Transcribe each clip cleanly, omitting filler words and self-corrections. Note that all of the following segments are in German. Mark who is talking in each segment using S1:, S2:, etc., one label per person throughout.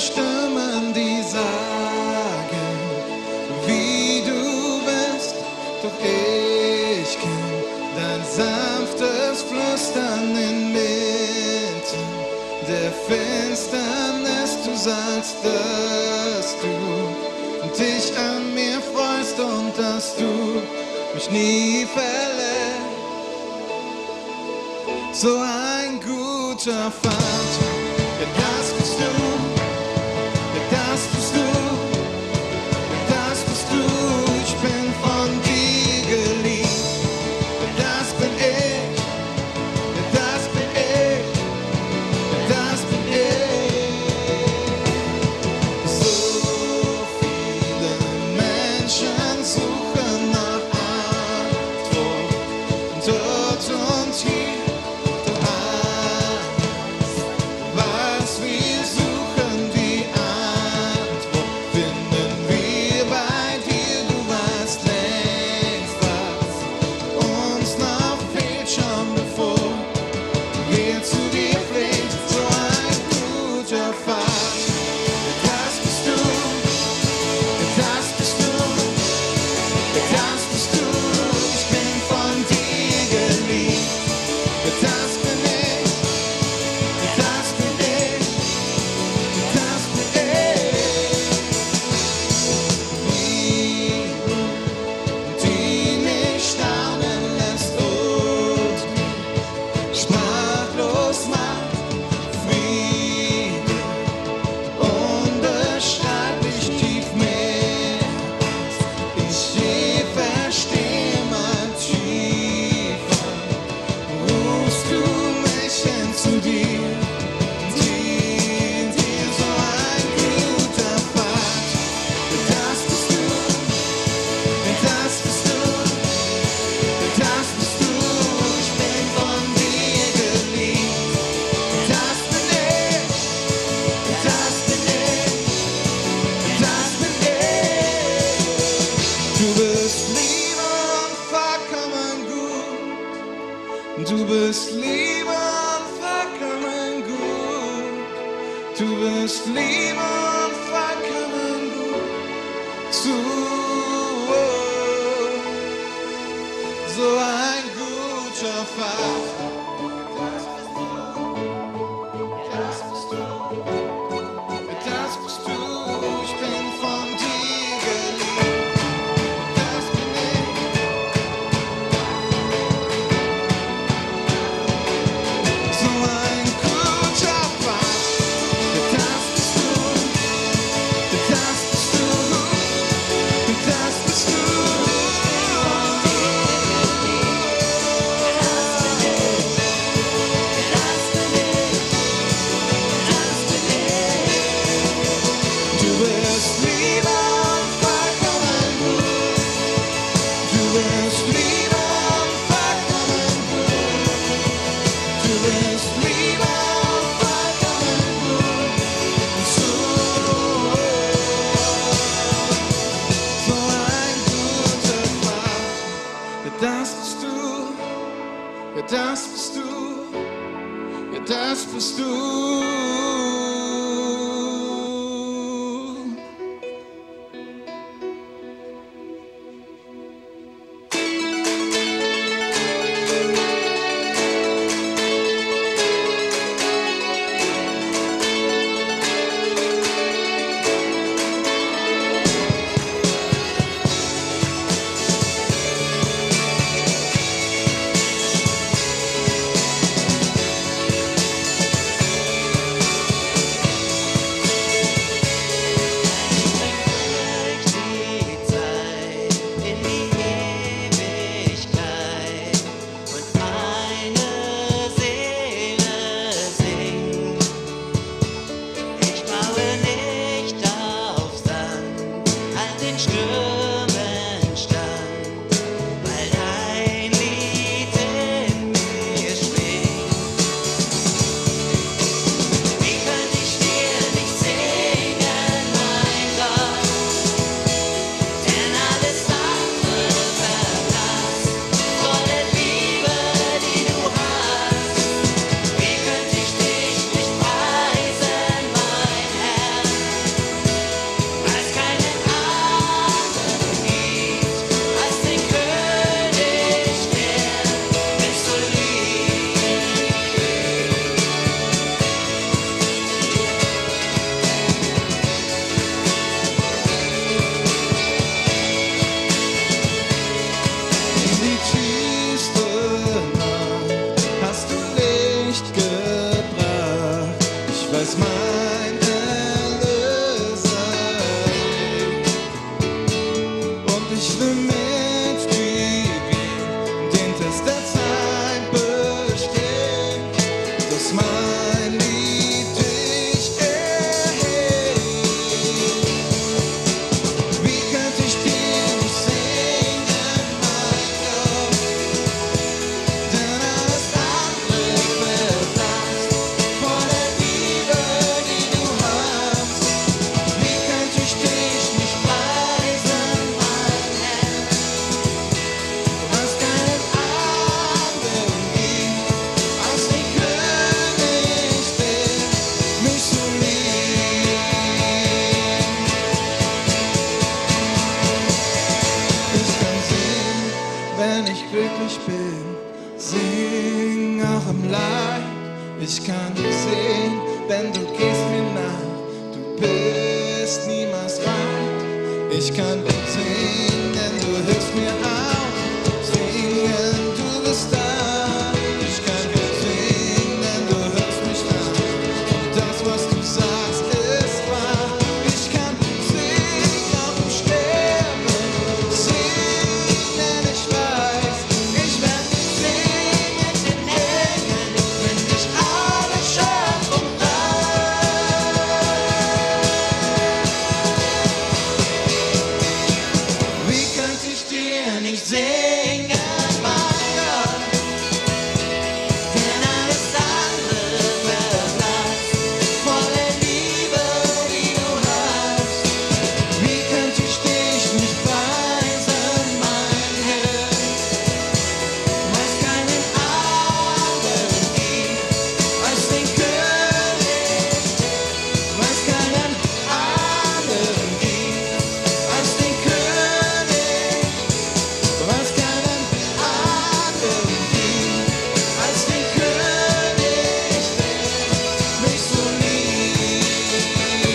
S1: Stimmen, die sagen, wie du bist, doch ich kenn dein sanftes Flüstern inmitten der Finsternis. Du sagst, dass du dich an mir freust und dass du mich nie verlässt. So ein guter Vater, ja, das bist du, ja, das bist du, ja, das bist du. Ich bin von dir geliebt, ja, das bin ich, ja, das bin ich, ja, das bin ich. So viele Menschen suchen nach Antwort, dort und hier. Du bist Liebe und vollkommen gut. Du bist Liebe und vollkommen gut zu uns. So ein guter Vater. Das bist du. Das bist du. Ich bin von dir geliebt. Das bin ich. So ein guter Vater. Das bist du. Das bist du. Das bist du. Du bist Liebe und vollkommen gut. Du bist Liebe und vollkommen gut. Du bist Liebe und vollkommen gut zu uns. So ein guter Vater. Ja, das bist du. Ja, das bist du. Ja, das bist du. wenn ich glücklich bin. Sing auch im Leid, ich kann dich sehen, denn du gehst mir nah. Du bist niemals weit. Ich kann dich sehen, denn du hilfst mir auf. Singen, du bist da. Ich kann dich sehen, denn du hörst mich an. Und das, was du sagst, ist wahr. Ich kann dich sehen, auch im Sterben. Singen, denn ich weiß, ich werde dich singen in den Engeln, wenn dich alle Schöpfung wie könnte ich dir nicht singen, mein Gott? Denn alles andere verblasst vor der Liebe, die du hast. Wie könnte ich dich nicht preisen, mein Herr? Weil es keinen anderen gibt als den König. Weil es keinen anderen gibt als den König. Weil es keinen anderen gibt als den König, der mich so liebt.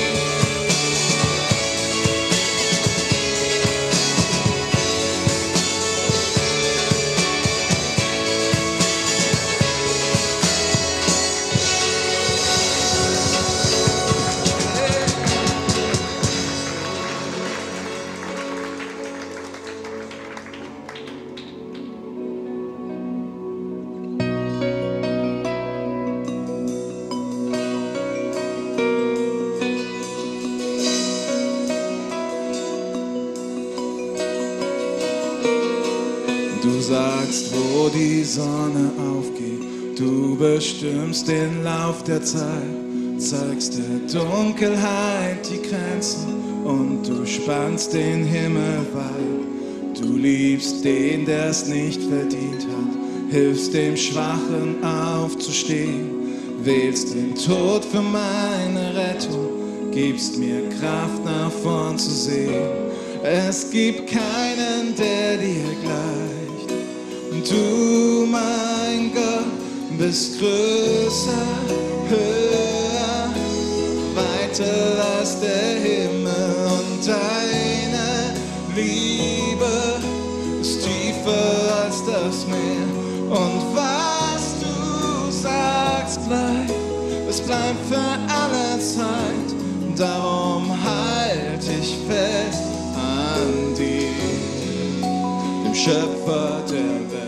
S1: Du sagst, wo die Sonne aufgeht, du bestimmst den Lauf der Zeit, zeigst der Dunkelheit die Grenzen und du spannst den Himmel weit. Du liebst den, der es nicht verdient hat, hilfst dem Schwachen aufzustehen, wählst den Tod für meine Rettung, gibst mir Kraft nach vorn zu sehen. Es gibt keinen, der dir gleicht. Du, mein Gott, bist größer, höher, weiter als der Himmel und deine Liebe ist tiefer als das Meer. Und was du sagst, bleibt, es bleibt für alle Zeit. Darum halt ich fest an dir, dem Schöpfer der Welt.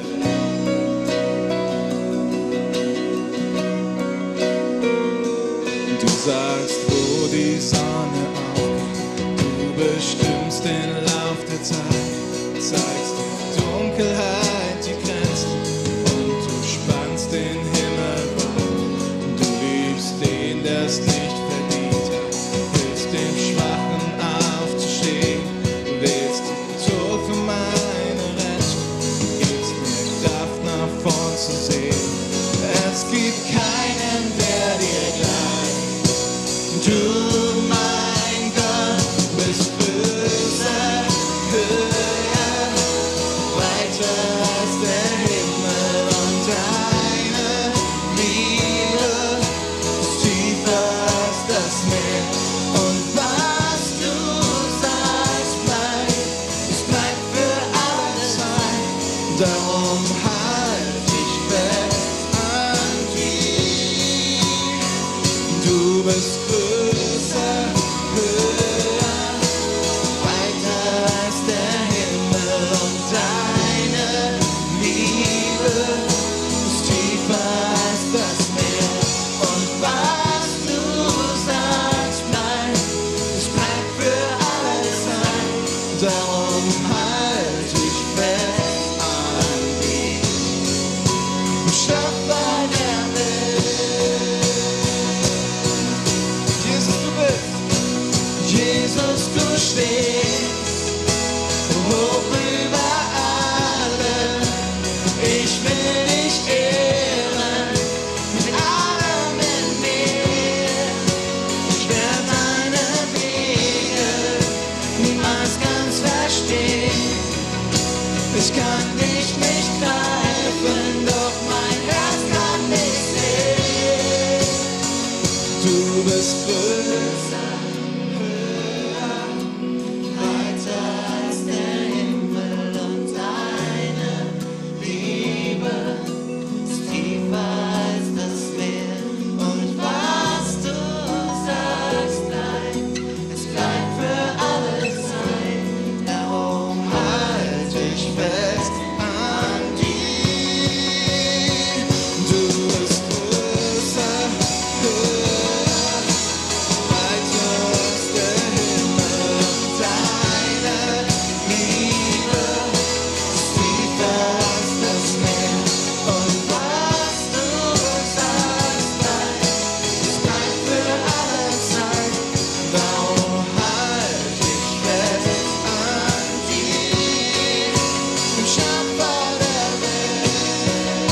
S1: Du sagst, wo die Sonne aufgeht, du bestimmst den Lauf der Zeit, zeigst die Dunkelheit die Grenzen und du spannst den Himmel weit. Du liebst den, der es nicht verdient hat, hilfst dem Schwachen aufzustehen, wählst den Tod für meine Rettung, gibst mir Kraft nach vorn zu sehen. Es gibt keinen, der dir gleicht. Du, mein Gott, bist größer, höher, weiter als der Himmel und deine Liebe ist tiefer als das Meer. Und was du sagst, bleibt, es bleibt für alle Zeit. Darum halt ich fest an dir. Du bist größer, höher, weiter als der Himmel und deine Liebe ist tiefer als das Meer. Und was du sagst, bleibt, es bleibt für alle Zeit. Darum halt ich fest an dir. Ich kann dich nicht greifen, doch mein Herz kann dich sehen. Du bist größer, höher, weiter als der Himmel und deine Liebe ist tiefer als das Meer. Und was du sagst, bleibt, es bleibt für alle Zeit. Darum halt ich fest an dir. Du bist größer, höher, weiter als der Himmel und deine Liebe ist tiefer als das Meer. Und was du sagst, bleibt, es bleibt für alle Zeit. Darum halt ich fest an dir, dem Schöpfer der Welt.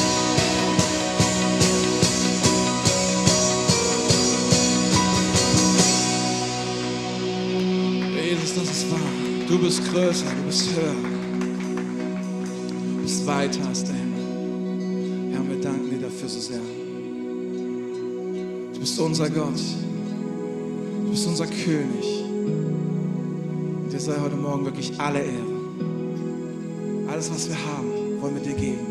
S1: Jesus, das ist wahr. Du bist größer, du bist höher, du bist weiter als der Himmel. Herr, wir danken dir dafür so sehr. Du bist unser Gott, du bist unser König. Und dir sei heute Morgen wirklich alle Ehre. Alles, was wir haben, wollen wir dir geben.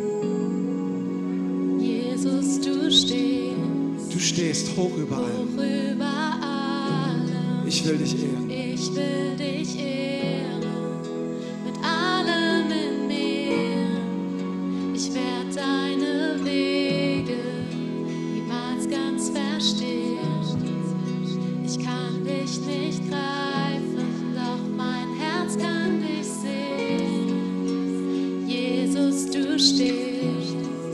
S2: Jesus, du stehst
S1: Du stehst hoch überall.
S2: hoch über allem.
S1: Ich will dich ehren.
S2: Ich will dich ehren mit allem in mir. Ich werde deine Wege niemals ganz verstehen. Ich kann dich nicht greifen, doch mein Herz kann dich sehen. Jesus, du stehst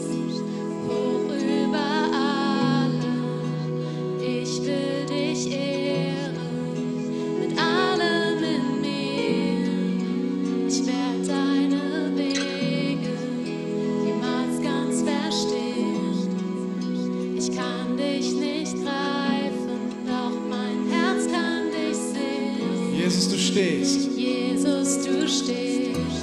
S2: hoch über allem. Ich will dich ehren mit allem in mir. Ich werde deine Wege niemals ganz verstehen. Ich kann dich nicht greifen, doch mein Herz kann dich sehen.
S1: Jesus, du stehst.
S2: Jesus, du stehst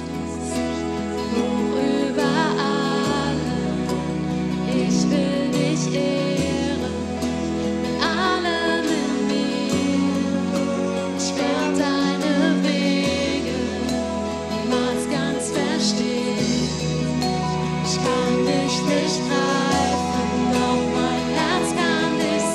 S2: hoch über allem. Ich will dich ehren mit allem in mir. Ich werde deine Wege niemals ganz verstehen. Ich kann dich nicht greifen, doch mein Herz kann dich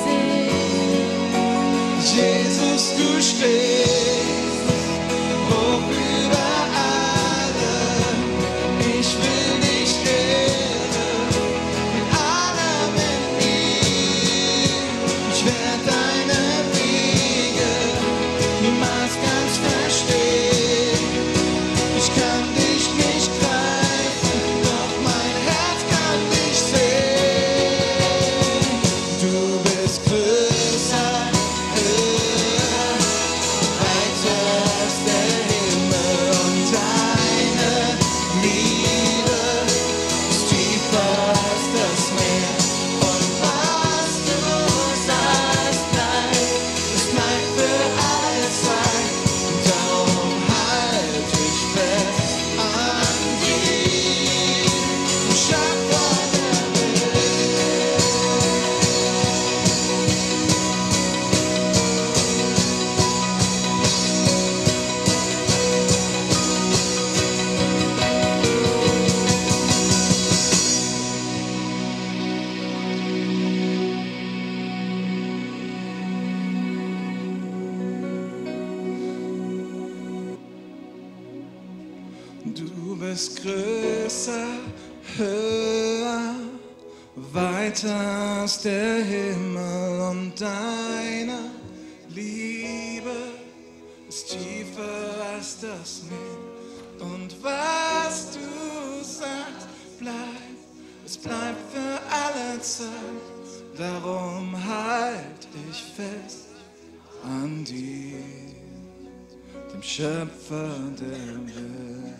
S2: sehen.
S1: Jesus, du stehst hoch über allem. Ich will dich ehren mit allem in mir. Ich werde deine Wege niemals ganz verstehen. Ich kann dich nicht greifen, doch mein Herz kann dich sehen. Du bist größer, höher, weiter als der Himmel und deine Liebe ist tiefer als das Meer. Und was du sagst, bleibt, es bleibt für alle Zeit. Darum halt ich fest an dir, dem Schöpfer der Welt. Du bist größer, höher, weiter als der Himmel und deine Liebe ist tiefer als das Meer. Und was du sagst, bleibt, es bleibt für alle Zeit. Darum halt ich fest an dir, dem Schöpfer der Welt.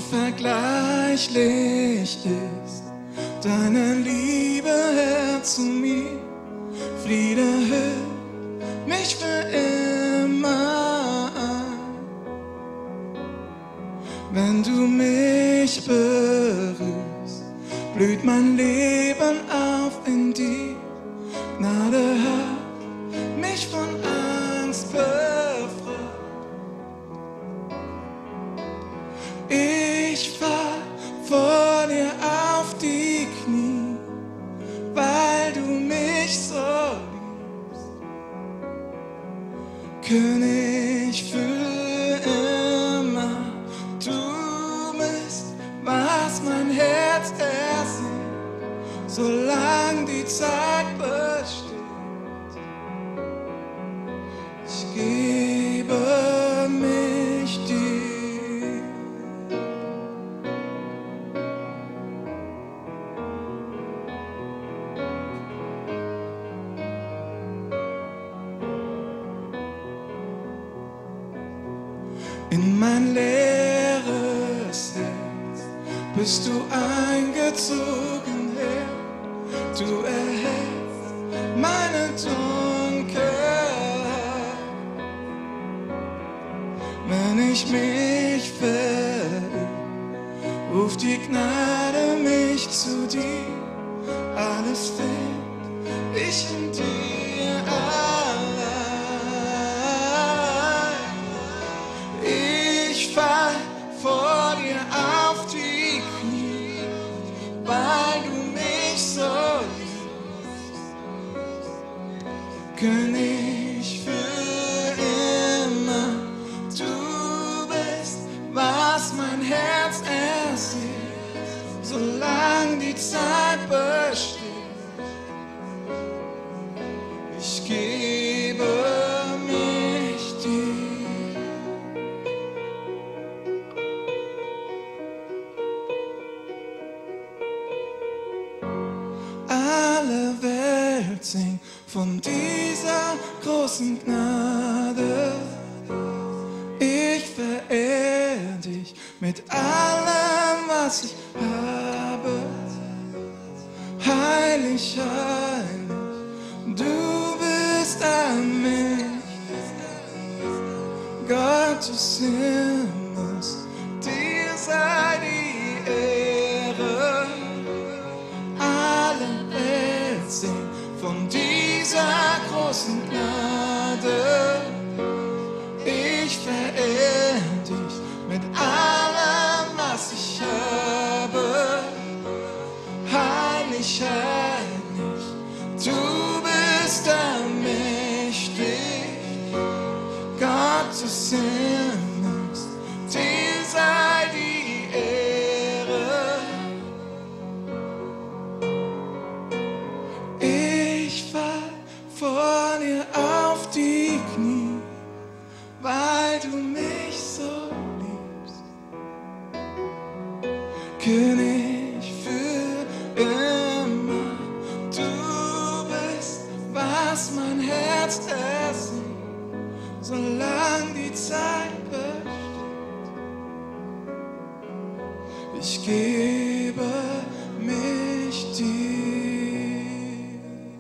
S1: Unvergleichlich ist deine Liebe, Herr, zu mir. Friede hüllt mich für immer ein. Wenn du mich berührst, blüht mein Leben auf in dir. Gnade hat mich von Angst befreit. Ich fall vor dir auf die Knie, weil du mich so liebst. König für immer, du bist, was mein Herz ersehnt, solang die Zeit besteht. Ich gebe mich dir. In mein leeres Herz bist du eingezogen, Herr. Du erhältst meine Dunkelheit. Wenn ich mich verirr, ruft die Gnade mich zu dir. Alles find ich in dir allein. Ich fall vor dir auf die Knie, weil du mich so liebst. König für immer, du bist, was mein Herz ersehnt, solang die Zeit besteht. Ich gebe mich dir. Alle Welt singt von dieser großen Gnade. Ich verehr dich mit allem, was ich habe. Heilig, heilig, du bist allmächtig. Gott des Himmels, dir sei die Ehre. Alle Welt singt von dieser großen Gnade. Ich verehr dich mit allem, was ich habe. Heilig, heilig, du bist allmächtig. Gott des Himmels, dir sei die Ehre. Ich fall vor dir auf die Knie, weil du mich so liebst. König für immer, du bist, was mein Herz ersehnt, solang die Zeit besteht. Ich gebe mich dir.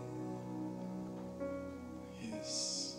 S1: Yes.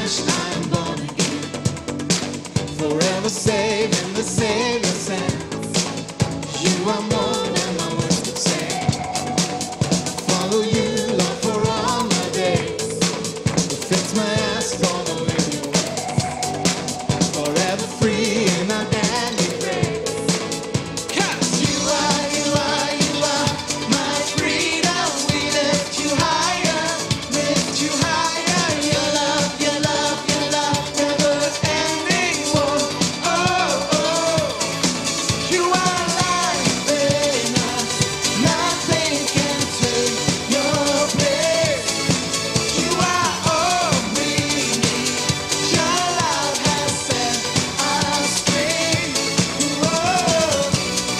S1: washed, I am born again. Forever saved in the Savior's hands. You are more than my words could say. Follow you, Lord, for all my days. Fix my eyes, follow in your ways. Forever free in our daddy grace. 'Cause you are my freedom. We lift you higher, lift you higher. Your love, your love, your love, never ending. Whoa, oh, oh. You are life in us. Nothing can take your place. You are all we need. Your love has set us free. Whoa.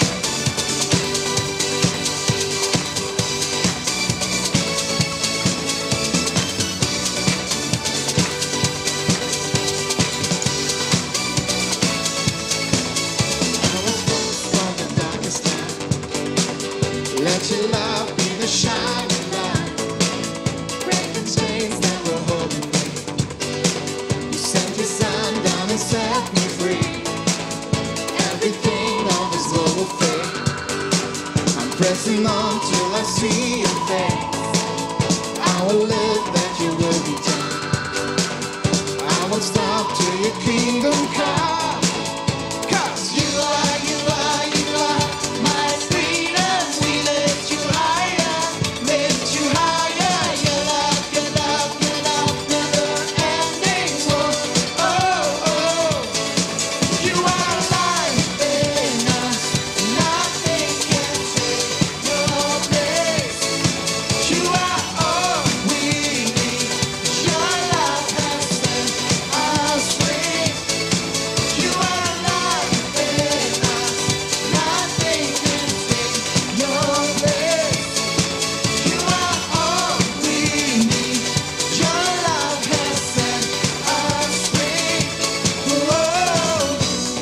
S1: I was born from the darkest night. Let your love be the shining light. Breaking chains that were holding me. You sent your son down and set me free. Everything on this world will fade. I'm pressing on till I see your face. I will live that you will be done. I won't stop till your kingdom comes. 'Cause you are my freedom. We lift you higher, lift you higher. Your love, your love, your love, never ending. Whoa, oh, oh. You are life in us. Nothing can take your place. You are all we need. Your love has set us free. You are life in us. Nothing can take your place. You are all we need. Your love has set us free. Whoa.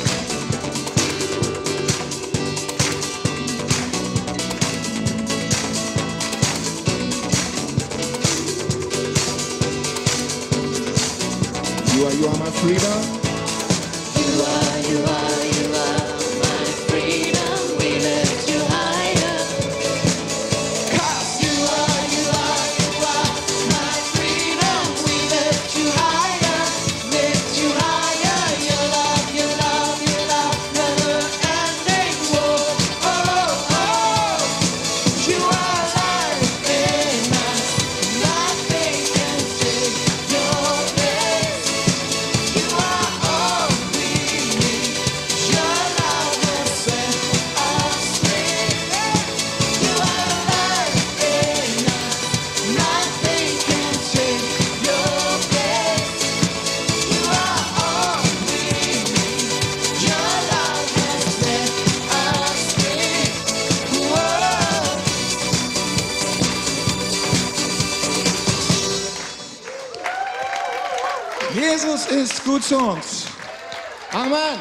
S1: You are my freedom. You are my freedom. We lift you higher. 'Cause you are my freedom. We lift you higher, lift you higher. Your love, your love, your love, never ending. Whoa, oh, oh. You are life in us. Nothing can take your place. You are all we need. Your love has set us free. You are life in us. Nothing can take your place. You are all we need. Your love has set us free. Whoa. Jesus ist gut zu uns. Amen.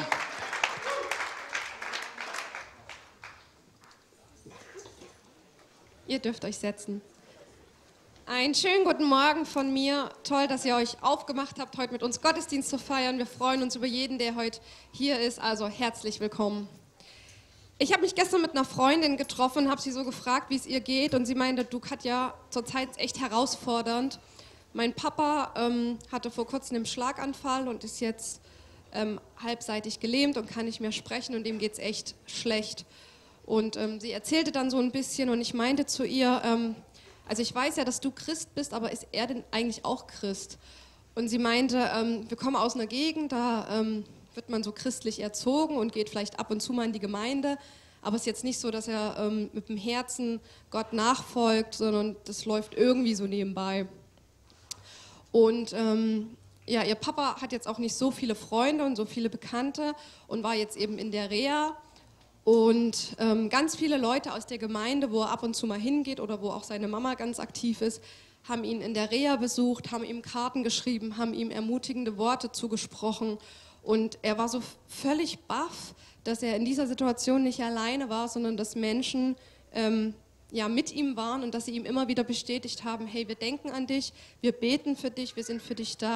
S3: Ihr dürft euch setzen. Einen schönen guten Morgen von mir. Toll, dass ihr euch aufgemacht habt, heute mit uns Gottesdienst zu feiern. Wir freuen uns über jeden, der heute hier ist. Also herzlich willkommen. Ich habe mich gestern mit einer Freundin getroffen und habe sie so gefragt, wie es ihr geht. Und sie meinte, du Katja, zurzeit ist echt herausfordernd. Mein Papa hatte vor kurzem einen Schlaganfall und ist jetzt halbseitig gelähmt und kann nicht mehr sprechen und dem geht es echt schlecht. Und sie erzählte dann so ein bisschen und ich meinte zu ihr, also ich weiß ja, dass du Christ bist, aber ist er denn eigentlich auch Christ? Und sie meinte, wir kommen aus einer Gegend, da wird man so christlich erzogen und geht vielleicht ab und zu mal in die Gemeinde, aber es ist jetzt nicht so, dass er mit dem Herzen Gott nachfolgt, sondern das läuft irgendwie so nebenbei. Und ja, ihr Papa hat jetzt auch nicht so viele Freunde und so viele Bekannte und war jetzt eben in der Reha. Und ganz viele Leute aus der Gemeinde, wo er ab und zu mal hingeht oder wo auch seine Mama ganz aktiv ist, haben ihn in der Reha besucht, haben ihm Karten geschrieben, haben ihm ermutigende Worte zugesprochen. Und er war so völlig baff, dass er in dieser Situation nicht alleine war, sondern dass Menschen ja, mit ihm waren und dass sie ihm immer wieder bestätigt haben, hey, wir denken an dich, wir beten für dich, wir sind für dich da,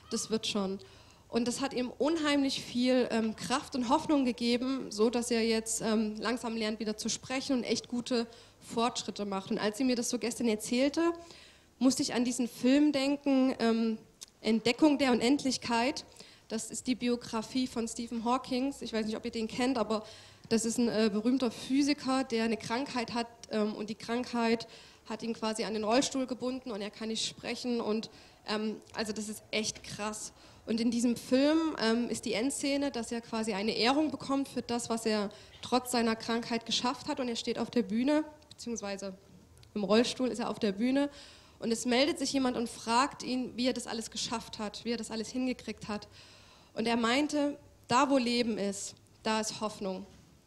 S3: das wird schon. Und das hat ihm unheimlich viel Kraft und Hoffnung gegeben, so dass er jetzt langsam lernt, wieder zu sprechen und echt gute Fortschritte macht. Und als sie mir das so gestern erzählte, musste ich an diesen Film denken, Entdeckung der Unendlichkeit. Das ist die Biografie von Stephen Hawking. Ich weiß nicht, ob ihr den kennt, aber das ist ein berühmter Physiker, der eine Krankheit hat und die Krankheit hat ihn quasi an den Rollstuhl gebunden und er kann nicht sprechen und also das ist echt krass. Und in diesem Film ist die Endszene, dass er quasi eine Ehrung bekommt für das, was er trotz seiner Krankheit geschafft hat und er steht auf der Bühne, beziehungsweise im Rollstuhl ist er auf der Bühne und es meldet sich jemand und fragt ihn, wie er das alles geschafft hat, wie er das alles hingekriegt hat. Und er meinte, da wo Leben ist, da ist Hoffnung.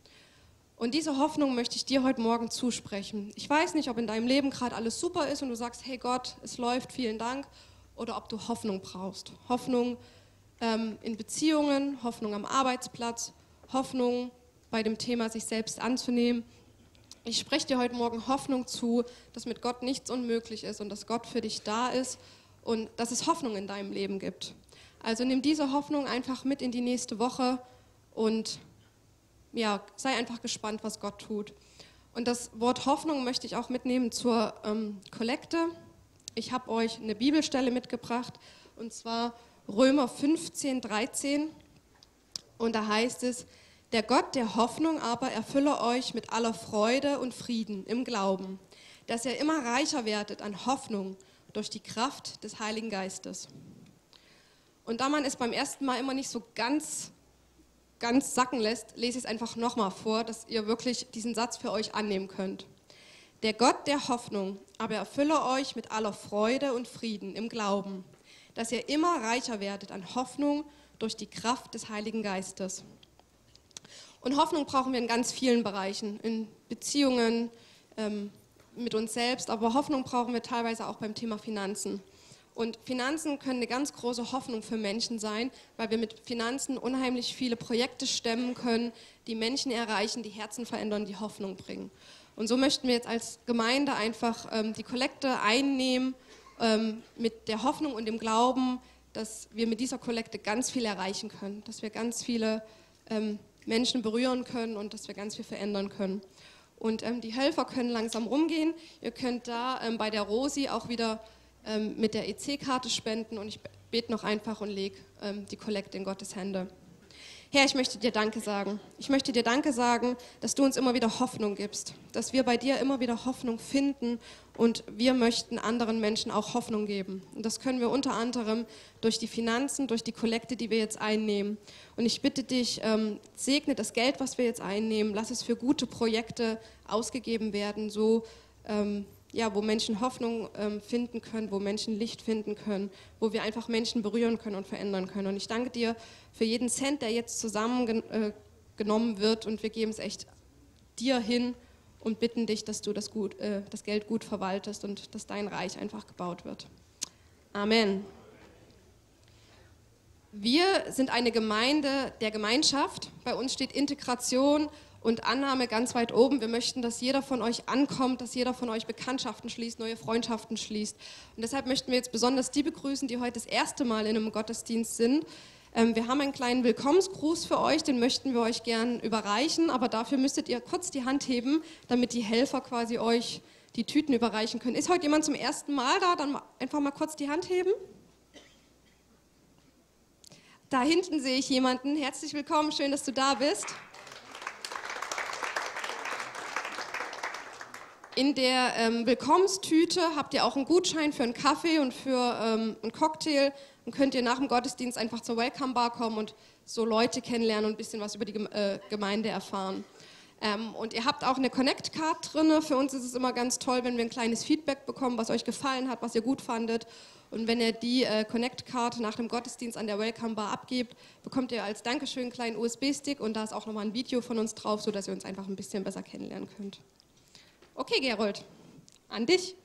S3: Und diese Hoffnung möchte ich dir heute Morgen zusprechen. Ich weiß nicht, ob in deinem Leben gerade alles super ist und du sagst, hey Gott, es läuft, vielen Dank, oder ob du Hoffnung brauchst. Hoffnung in Beziehungen, Hoffnung am Arbeitsplatz, Hoffnung bei dem Thema, sich selbst anzunehmen. Ich spreche dir heute Morgen Hoffnung zu, dass mit Gott nichts unmöglich ist und dass Gott für dich da ist und dass es Hoffnung in deinem Leben gibt. Also nimm diese Hoffnung einfach mit in die nächste Woche und ja, sei einfach gespannt, was Gott tut. Und das Wort Hoffnung möchte ich auch mitnehmen zur Kollekte. Ich habe euch eine Bibelstelle mitgebracht, und zwar Römer 15, 13. Und da heißt es, der Gott der Hoffnung aber erfülle euch mit aller Freude und Frieden im Glauben, dass ihr immer reicher werdet an Hoffnung durch die Kraft des Heiligen Geistes. Und da man es beim ersten Mal immer nicht so ganz sacken lässt, lese ich es einfach nochmal vor, dass ihr wirklich diesen Satz für euch annehmen könnt. Der Gott der Hoffnung aber erfülle euch mit aller Freude und Frieden im Glauben, dass ihr immer reicher werdet an Hoffnung durch die Kraft des Heiligen Geistes. Und Hoffnung brauchen wir in ganz vielen Bereichen, in Beziehungen, mit uns selbst, aber Hoffnung brauchen wir teilweise auch beim Thema Finanzen. Und Finanzen können eine ganz große Hoffnung für Menschen sein, weil wir mit Finanzen unheimlich viele Projekte stemmen können, die Menschen erreichen, die Herzen verändern, die Hoffnung bringen. Und so möchten wir jetzt als Gemeinde einfach die Kollekte einnehmen mit der Hoffnung und dem Glauben, dass wir mit dieser Kollekte ganz viel erreichen können, dass wir ganz viele Menschen berühren können und dass wir ganz viel verändern können. Und die Helfer können langsam rumgehen. Ihr könnt da bei der Rosi auch wieder mit der EC-Karte spenden und ich bete noch einfach und lege die Kollekte in Gottes Hände. Herr, ich möchte dir Danke sagen. Ich möchte dir Danke sagen, dass du uns immer wieder Hoffnung gibst, dass wir bei dir immer wieder Hoffnung finden und wir möchten anderen Menschen auch Hoffnung geben. Und das können wir unter anderem durch die Finanzen, durch die Kollekte, die wir jetzt einnehmen. Und ich bitte dich, segne das Geld, was wir jetzt einnehmen, lass es für gute Projekte ausgegeben werden, so wo Menschen Hoffnung finden können, wo Menschen Licht finden können, wo wir einfach Menschen berühren können und verändern können. Und ich danke dir für jeden Cent, der jetzt zusammengenommen wird und wir geben es echt dir hin und bitten dich, dass du das Geld gut verwaltest und dass dein Reich einfach gebaut wird. Amen. Wir sind eine Gemeinde der Gemeinschaft. Bei uns steht Integration und Annahme ganz weit oben. Wir möchten, dass jeder von euch ankommt, dass jeder von euch Bekanntschaften schließt, neue Freundschaften schließt. Und deshalb möchten wir jetzt besonders die begrüßen, die heute das erste Mal in einem Gottesdienst sind. Wir haben einen kleinen Willkommensgruß für euch, den möchten wir euch gern überreichen, aber dafür müsstet ihr kurz die Hand heben, damit die Helfer quasi euch die Tüten überreichen können. Ist heute jemand zum ersten Mal da? Dann einfach mal kurz die Hand heben. Da hinten sehe ich jemanden. Herzlich willkommen, schön, dass du da bist. In der Willkommenstüte habt ihr auch einen Gutschein für einen Kaffee und für einen Cocktail. Dann könnt ihr nach dem Gottesdienst einfach zur Welcome Bar kommen und so Leute kennenlernen und ein bisschen was über die Gemeinde erfahren. Und ihr habt auch eine Connect-Card drin. Für uns ist es immer ganz toll, wenn wir ein kleines Feedback bekommen, was euch gefallen hat, was ihr gut fandet. Und wenn ihr die Connect-Card nach dem Gottesdienst an der Welcome Bar abgebt, bekommt ihr als Dankeschön einen kleinen USB-Stick und da ist auch nochmal ein Video von uns drauf, sodass ihr uns einfach ein bisschen besser kennenlernen könnt. Okay, Gerold, an dich.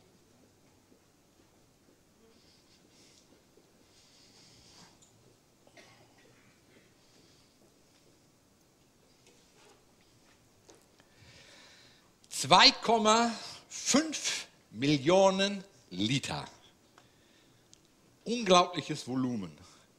S4: $2,5 Millionen Liter. Unglaubliches Volumen.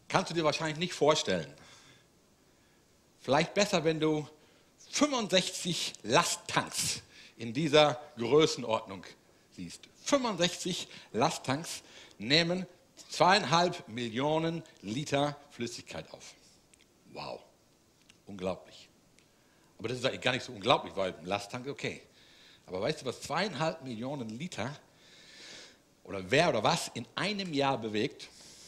S4: kannst du dir wahrscheinlich nicht vorstellen. Vielleicht besser, wenn du 65 Lasttanks in dieser Größenordnung siehst. 65 Lasttanks nehmen 2,5 Millionen Liter Flüssigkeit auf. Wow, unglaublich. Aber das ist eigentlich gar nicht so unglaublich, weil ein Lasttank ist okay. Aber weißt du, was 2,5 Millionen Liter oder wer oder was in einem Jahr bewegt?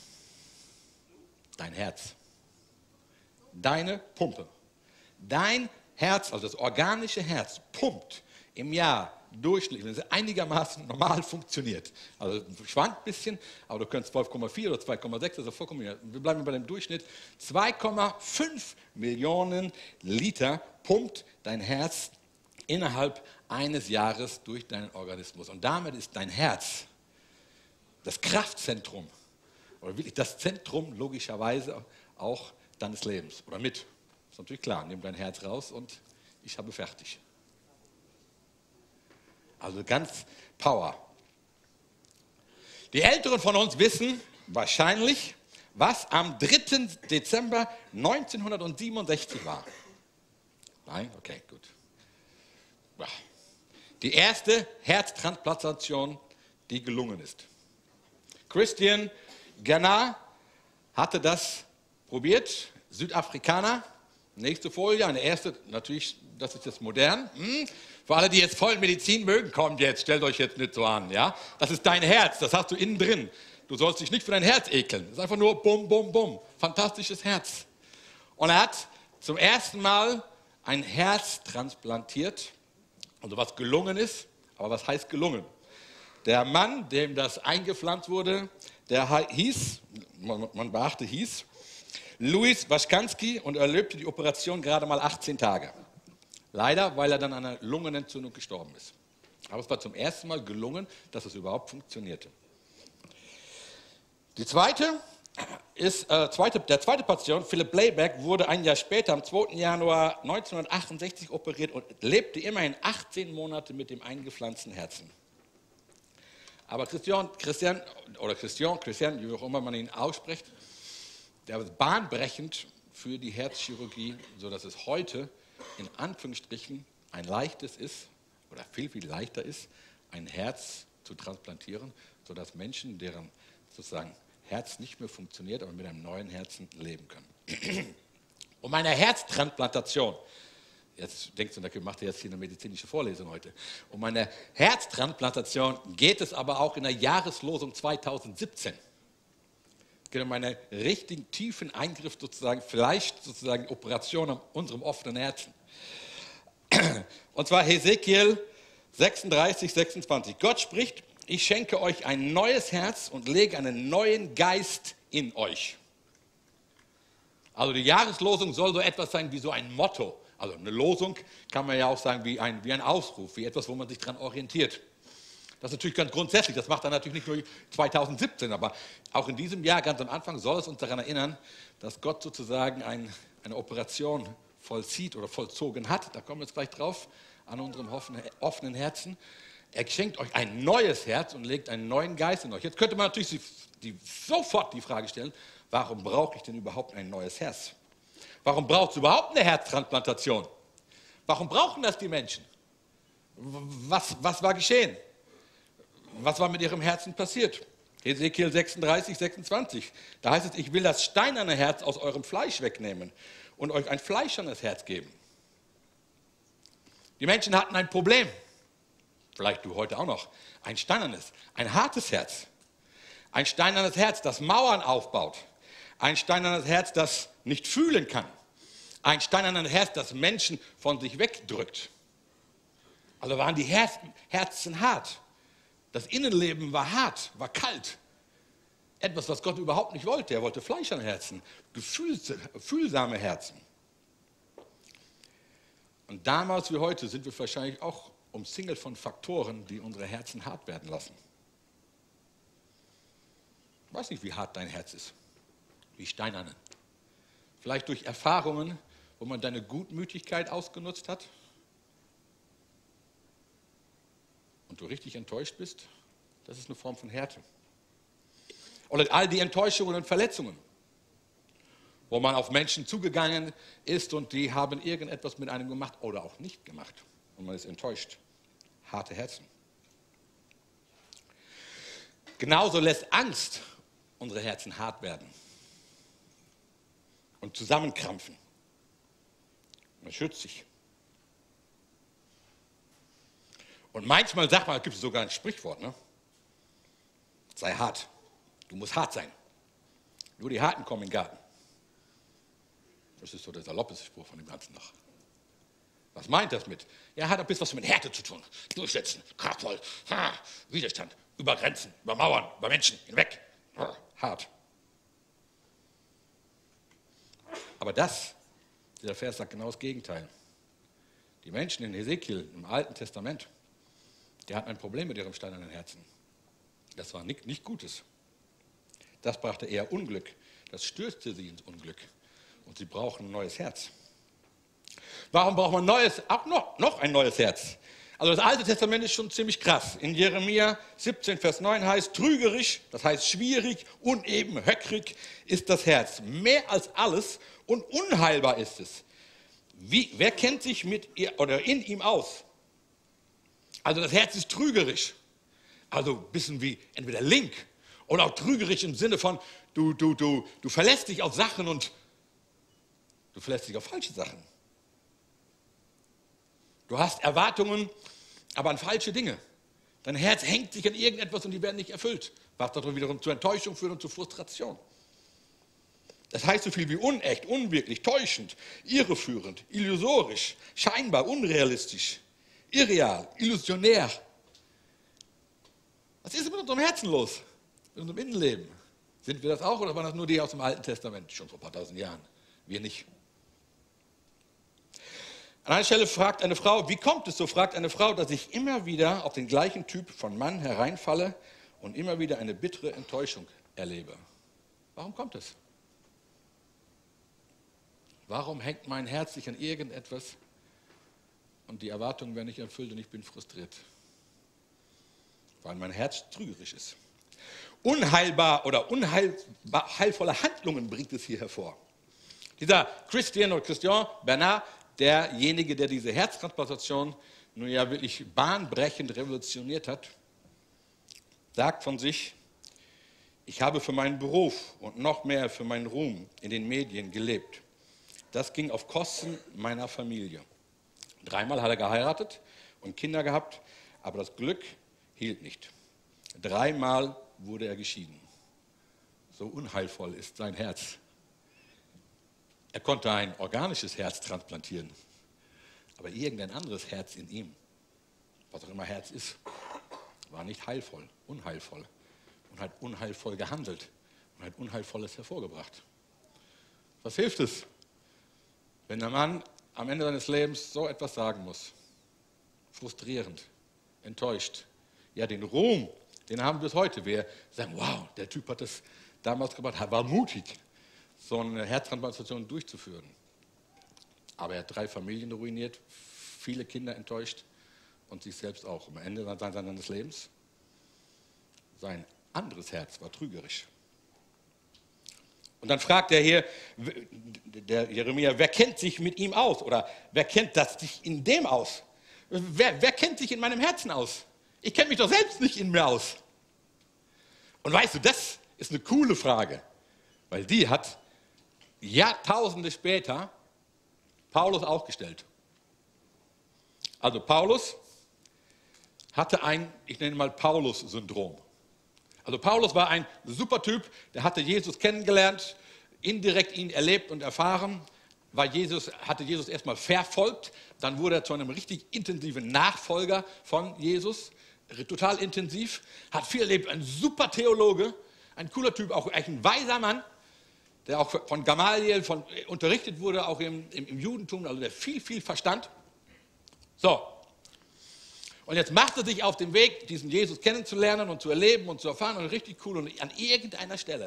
S4: Dein Herz. Deine Pumpe. Dein Herz, also das organische Herz, pumpt im Jahr durchschnittlich, wenn es einigermaßen normal funktioniert. Also schwankt ein bisschen, aber du könntest 12,4 oder 2,6, also vollkommen, wir bleiben bei dem Durchschnitt. 2,5 Millionen Liter pumpt dein Herz innerhalb eines Jahres durch deinen Organismus. Und damit ist dein Herz das Kraftzentrum, oder wirklich das Zentrum logischerweise auch deines Lebens. Oder mit. Ist natürlich klar, nimm dein Herz raus und ich habe fertig. Also ganz Power. Die Älteren von uns wissen wahrscheinlich, was am 3. Dezember 1967 war. Nein? Okay, gut. Ja. Die erste Herztransplantation, die gelungen ist. Christian Gannat hatte das probiert, Südafrikaner. Nächste Folie, eine erste, natürlich, das ist jetzt modern. Für alle, die jetzt voll Medizin mögen, kommt jetzt, stellt euch jetzt nicht so an. Ja? Das ist dein Herz, das hast du innen drin. Du sollst dich nicht für dein Herz ekeln. Das ist einfach nur bum, bum, bum. Fantastisches Herz. Und er hat zum ersten Mal ein Herz transplantiert, also was gelungen ist. Aber was heißt gelungen? Der Mann, dem das eingepflanzt wurde, der hieß, man beachte hieß, Louis Washkansky, und er erlebte die Operation gerade mal 18 Tage. Leider, weil er dann an einer Lungenentzündung gestorben ist. Aber es war zum ersten Mal gelungen, dass es überhaupt funktionierte. Die zweite der zweite Patient, Philip Blayback, wurde ein Jahr später, am 2. Januar 1968 operiert und lebte immerhin 18 Monate mit dem eingepflanzten Herzen. Aber Christian, wie auch immer man ihn ausspricht, der ist bahnbrechend für die Herzchirurgie, sodass es heute in Anführungsstrichen ein leichtes ist, oder viel, viel leichter ist, ein Herz zu transplantieren, sodass Menschen, deren sozusagen Herz nicht mehr funktioniert, aber mit einem neuen Herzen leben können. Um eine Herztransplantation, jetzt denkst du, da macht ihr jetzt hier eine medizinische Vorlesung heute, um eine Herztransplantation geht es aber auch in der Jahreslosung 2017. Es geht um einen richtigen tiefen Eingriff sozusagen, vielleicht sozusagen Operation an unserem offenen Herzen. Und zwar Hesekiel 36, 26. Gott spricht: Ich schenke euch ein neues Herz und lege einen neuen Geist in euch. Also die Jahreslosung soll so etwas sein wie so ein Motto. Also eine Losung kann man ja auch sagen wie ein Aufruf, wie etwas, wo man sich daran orientiert. Das ist natürlich ganz grundsätzlich, das macht er natürlich nicht nur 2017, aber auch in diesem Jahr, ganz am Anfang, soll es uns daran erinnern, dass Gott sozusagen eine Operation vollzieht oder vollzogen hat. Da kommen wir jetzt gleich drauf, an unserem offenen Herzen. Er schenkt euch ein neues Herz und legt einen neuen Geist in euch. Jetzt könnte man natürlich sofort die Frage stellen, warum brauche ich denn überhaupt ein neues Herz? Warum braucht es überhaupt eine Herztransplantation? Warum brauchen das die Menschen? Was war geschehen? Was war mit ihrem Herzen passiert? Hesekiel 36, 26. Da heißt es: Ich will das steinerne Herz aus eurem Fleisch wegnehmen und euch ein fleischernes Herz geben. Die Menschen hatten ein Problem. Vielleicht du heute auch noch. Ein steinernes, ein hartes Herz. Ein steinernes Herz, das Mauern aufbaut. Ein steinernes Herz, das nicht fühlen kann. Ein steinernes Herz, das Menschen von sich wegdrückt. Also waren die Herzen hart. Das Innenleben war hart, war kalt. Etwas, was Gott überhaupt nicht wollte. Er wollte fleischerne Herzen, gefühlsame Herzen. Und damals wie heute sind wir wahrscheinlich auch umzingelt von Faktoren, die unsere Herzen hart werden lassen. Ich weiß nicht, wie hart dein Herz ist, wie steinern. Vielleicht durch Erfahrungen, wo man deine Gutmütigkeit ausgenutzt hat und du richtig enttäuscht bist. Das ist eine Form von Härte. Oder all die Enttäuschungen und Verletzungen. wo man auf Menschen zugegangen ist und die haben irgendetwas mit einem gemacht oder auch nicht gemacht. Und man ist enttäuscht. Harte Herzen. Genauso lässt Angst unsere Herzen hart werden und zusammenkrampfen. Man schützt sich. Und manchmal sagt man, gibt es sogar ein Sprichwort, ne? Sei hart. Du musst hart sein. Nur die Harten kommen in den Garten. Das ist so der saloppeste Spruch von dem Ganzen noch. Was meint das mit? Ja, hat ein bisschen was mit Härte zu tun. Durchsetzen, kraftvoll, Widerstand, über Grenzen, über Mauern, über Menschen, hinweg. Hart. Aber dieser Vers sagt genau das Gegenteil. Die Menschen in Hesekiel im Alten Testament, die hatten ein Problem mit ihrem steinernen Herzen. Das war nicht Gutes. Das brachte eher Unglück. Das stürzte sie ins Unglück. Und sie brauchen ein neues Herz. Warum braucht man auch noch ein neues Herz? Also das Alte Testament ist schon ziemlich krass. In Jeremia 17, Vers 9 heißt, trügerisch, das heißt schwierig, uneben, höckrig ist das Herz. Mehr als alles und unheilbar ist es. Wer kennt sich mit ihr oder in ihm aus? Also das Herz ist trügerisch. Also ein bisschen wie entweder link oder auch trügerisch im Sinne von, du verlässt dich auf Sachen und du verlässt dich auf falsche Sachen. Du hast Erwartungen, aber an falsche Dinge. Dein Herz hängt sich an irgendetwas und die werden nicht erfüllt. Was darum wiederum zu Enttäuschung führt und zu Frustration. Das heißt so viel wie unecht, unwirklich, täuschend, irreführend, illusorisch, scheinbar, unrealistisch, irreal, illusionär. Was ist mit unserem Herzen los? Mit unserem Innenleben? Sind wir das auch oder waren das nur die aus dem Alten Testament? Schon vor ein paar tausend Jahren. Wir nicht. An einer Stelle fragt eine Frau, wie kommt es, so fragt eine Frau, dass ich immer wieder auf den gleichen Typ von Mann hereinfalle und immer wieder eine bittere Enttäuschung erlebe. Warum kommt es? Warum hängt mein Herz sich an irgendetwas und die Erwartungen werden nicht erfüllt und ich bin frustriert? Weil mein Herz trügerisch ist. Unheilbar oder unheilvolle Handlungen bringt es hier hervor. Dieser Christian Bernard, derjenige, der diese Herztransplantation nun ja wirklich bahnbrechend revolutioniert hat, sagt von sich, ich habe für meinen Beruf und noch mehr für meinen Ruhm in den Medien gelebt. Das ging auf Kosten meiner Familie. 3-mal hat er geheiratet und Kinder gehabt, aber das Glück hielt nicht. 3-mal wurde er geschieden. So unheilvoll ist sein Herz. Er konnte ein organisches Herz transplantieren, aber irgendein anderes Herz in ihm, was auch immer Herz ist, war nicht heilvoll, unheilvoll und hat unheilvoll gehandelt und hat Unheilvolles hervorgebracht. Was hilft es, wenn der Mann am Ende seines Lebens so etwas sagen muss? Frustrierend, enttäuscht. Ja, den Ruhm, den haben wir bis heute. Wir sagen, wow, der Typ hat das damals gemacht, war mutig, so eine Herztransplantation durchzuführen. Aber er hat 3 Familien ruiniert, viele Kinder enttäuscht und sich selbst auch. Am Ende seines Lebens, sein anderes Herz war trügerisch. Und dann fragt er hier, der Jeremia, wer kennt sich mit ihm aus? Oder wer kennt sich in dem aus? Wer kennt sich in meinem Herzen aus? Ich kenne mich doch selbst nicht in mir aus. Und weißt du, das ist eine coole Frage, weil die hat Jahrtausende später Paulus auch gestellt. Also Paulus hatte ein, ich nenne mal Paulus-Syndrom. Also Paulus war ein super Typ, der hatte Jesus kennengelernt, indirekt ihn erlebt und erfahren, hatte Jesus erstmal verfolgt, dann wurde er zu einem richtig intensiven Nachfolger von Jesus, total intensiv, hat viel erlebt, ein super Theologe, ein cooler Typ, auch echt ein weiser Mann, der auch von Gamaliel unterrichtet wurde, auch im Judentum, also der viel verstand. So, und jetzt macht er sich auf den Weg, diesen Jesus kennenzulernen und zu erleben und zu erfahren und richtig cool. Und an irgendeiner Stelle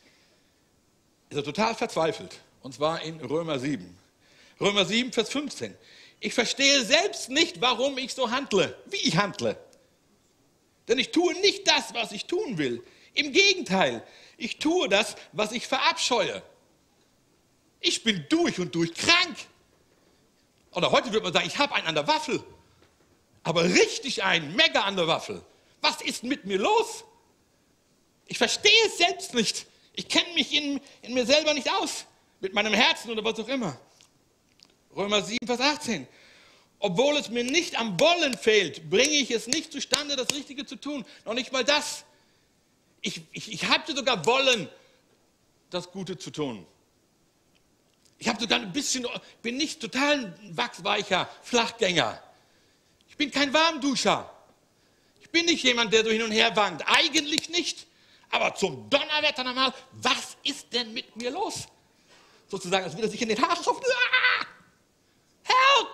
S4: ist er total verzweifelt. Und zwar in Römer 7. Römer 7, Vers 15. Ich verstehe selbst nicht, warum ich so handle, wie ich handle. Denn ich tue nicht das, was ich tun will. Im Gegenteil, ich tue das, was ich verabscheue. Ich bin durch und durch krank. Oder heute würde man sagen, ich habe einen an der Waffel. Aber richtig einen, mega an der Waffel. Was ist mit mir los? Ich verstehe es selbst nicht. Ich kenne mich in mir selber nicht aus. Mit meinem Herzen oder was auch immer. Römer 7, Vers 18. Obwohl es mir nicht am Wollen fehlt, bringe ich es nicht zustande, das Richtige zu tun. Noch nicht mal das. Ich hatte sogar Wollen, das Gute zu tun. Ich habe sogar ein bisschen, bin nicht total ein wachsweicher Flachgänger. Ich bin kein Warmduscher. Ich bin nicht jemand, der so hin und her wankt. Eigentlich nicht. Aber zum Donnerwetter nochmal, was ist denn mit mir los? Sozusagen, als würde er sich in den Haaren schaufeln. Ah! Help!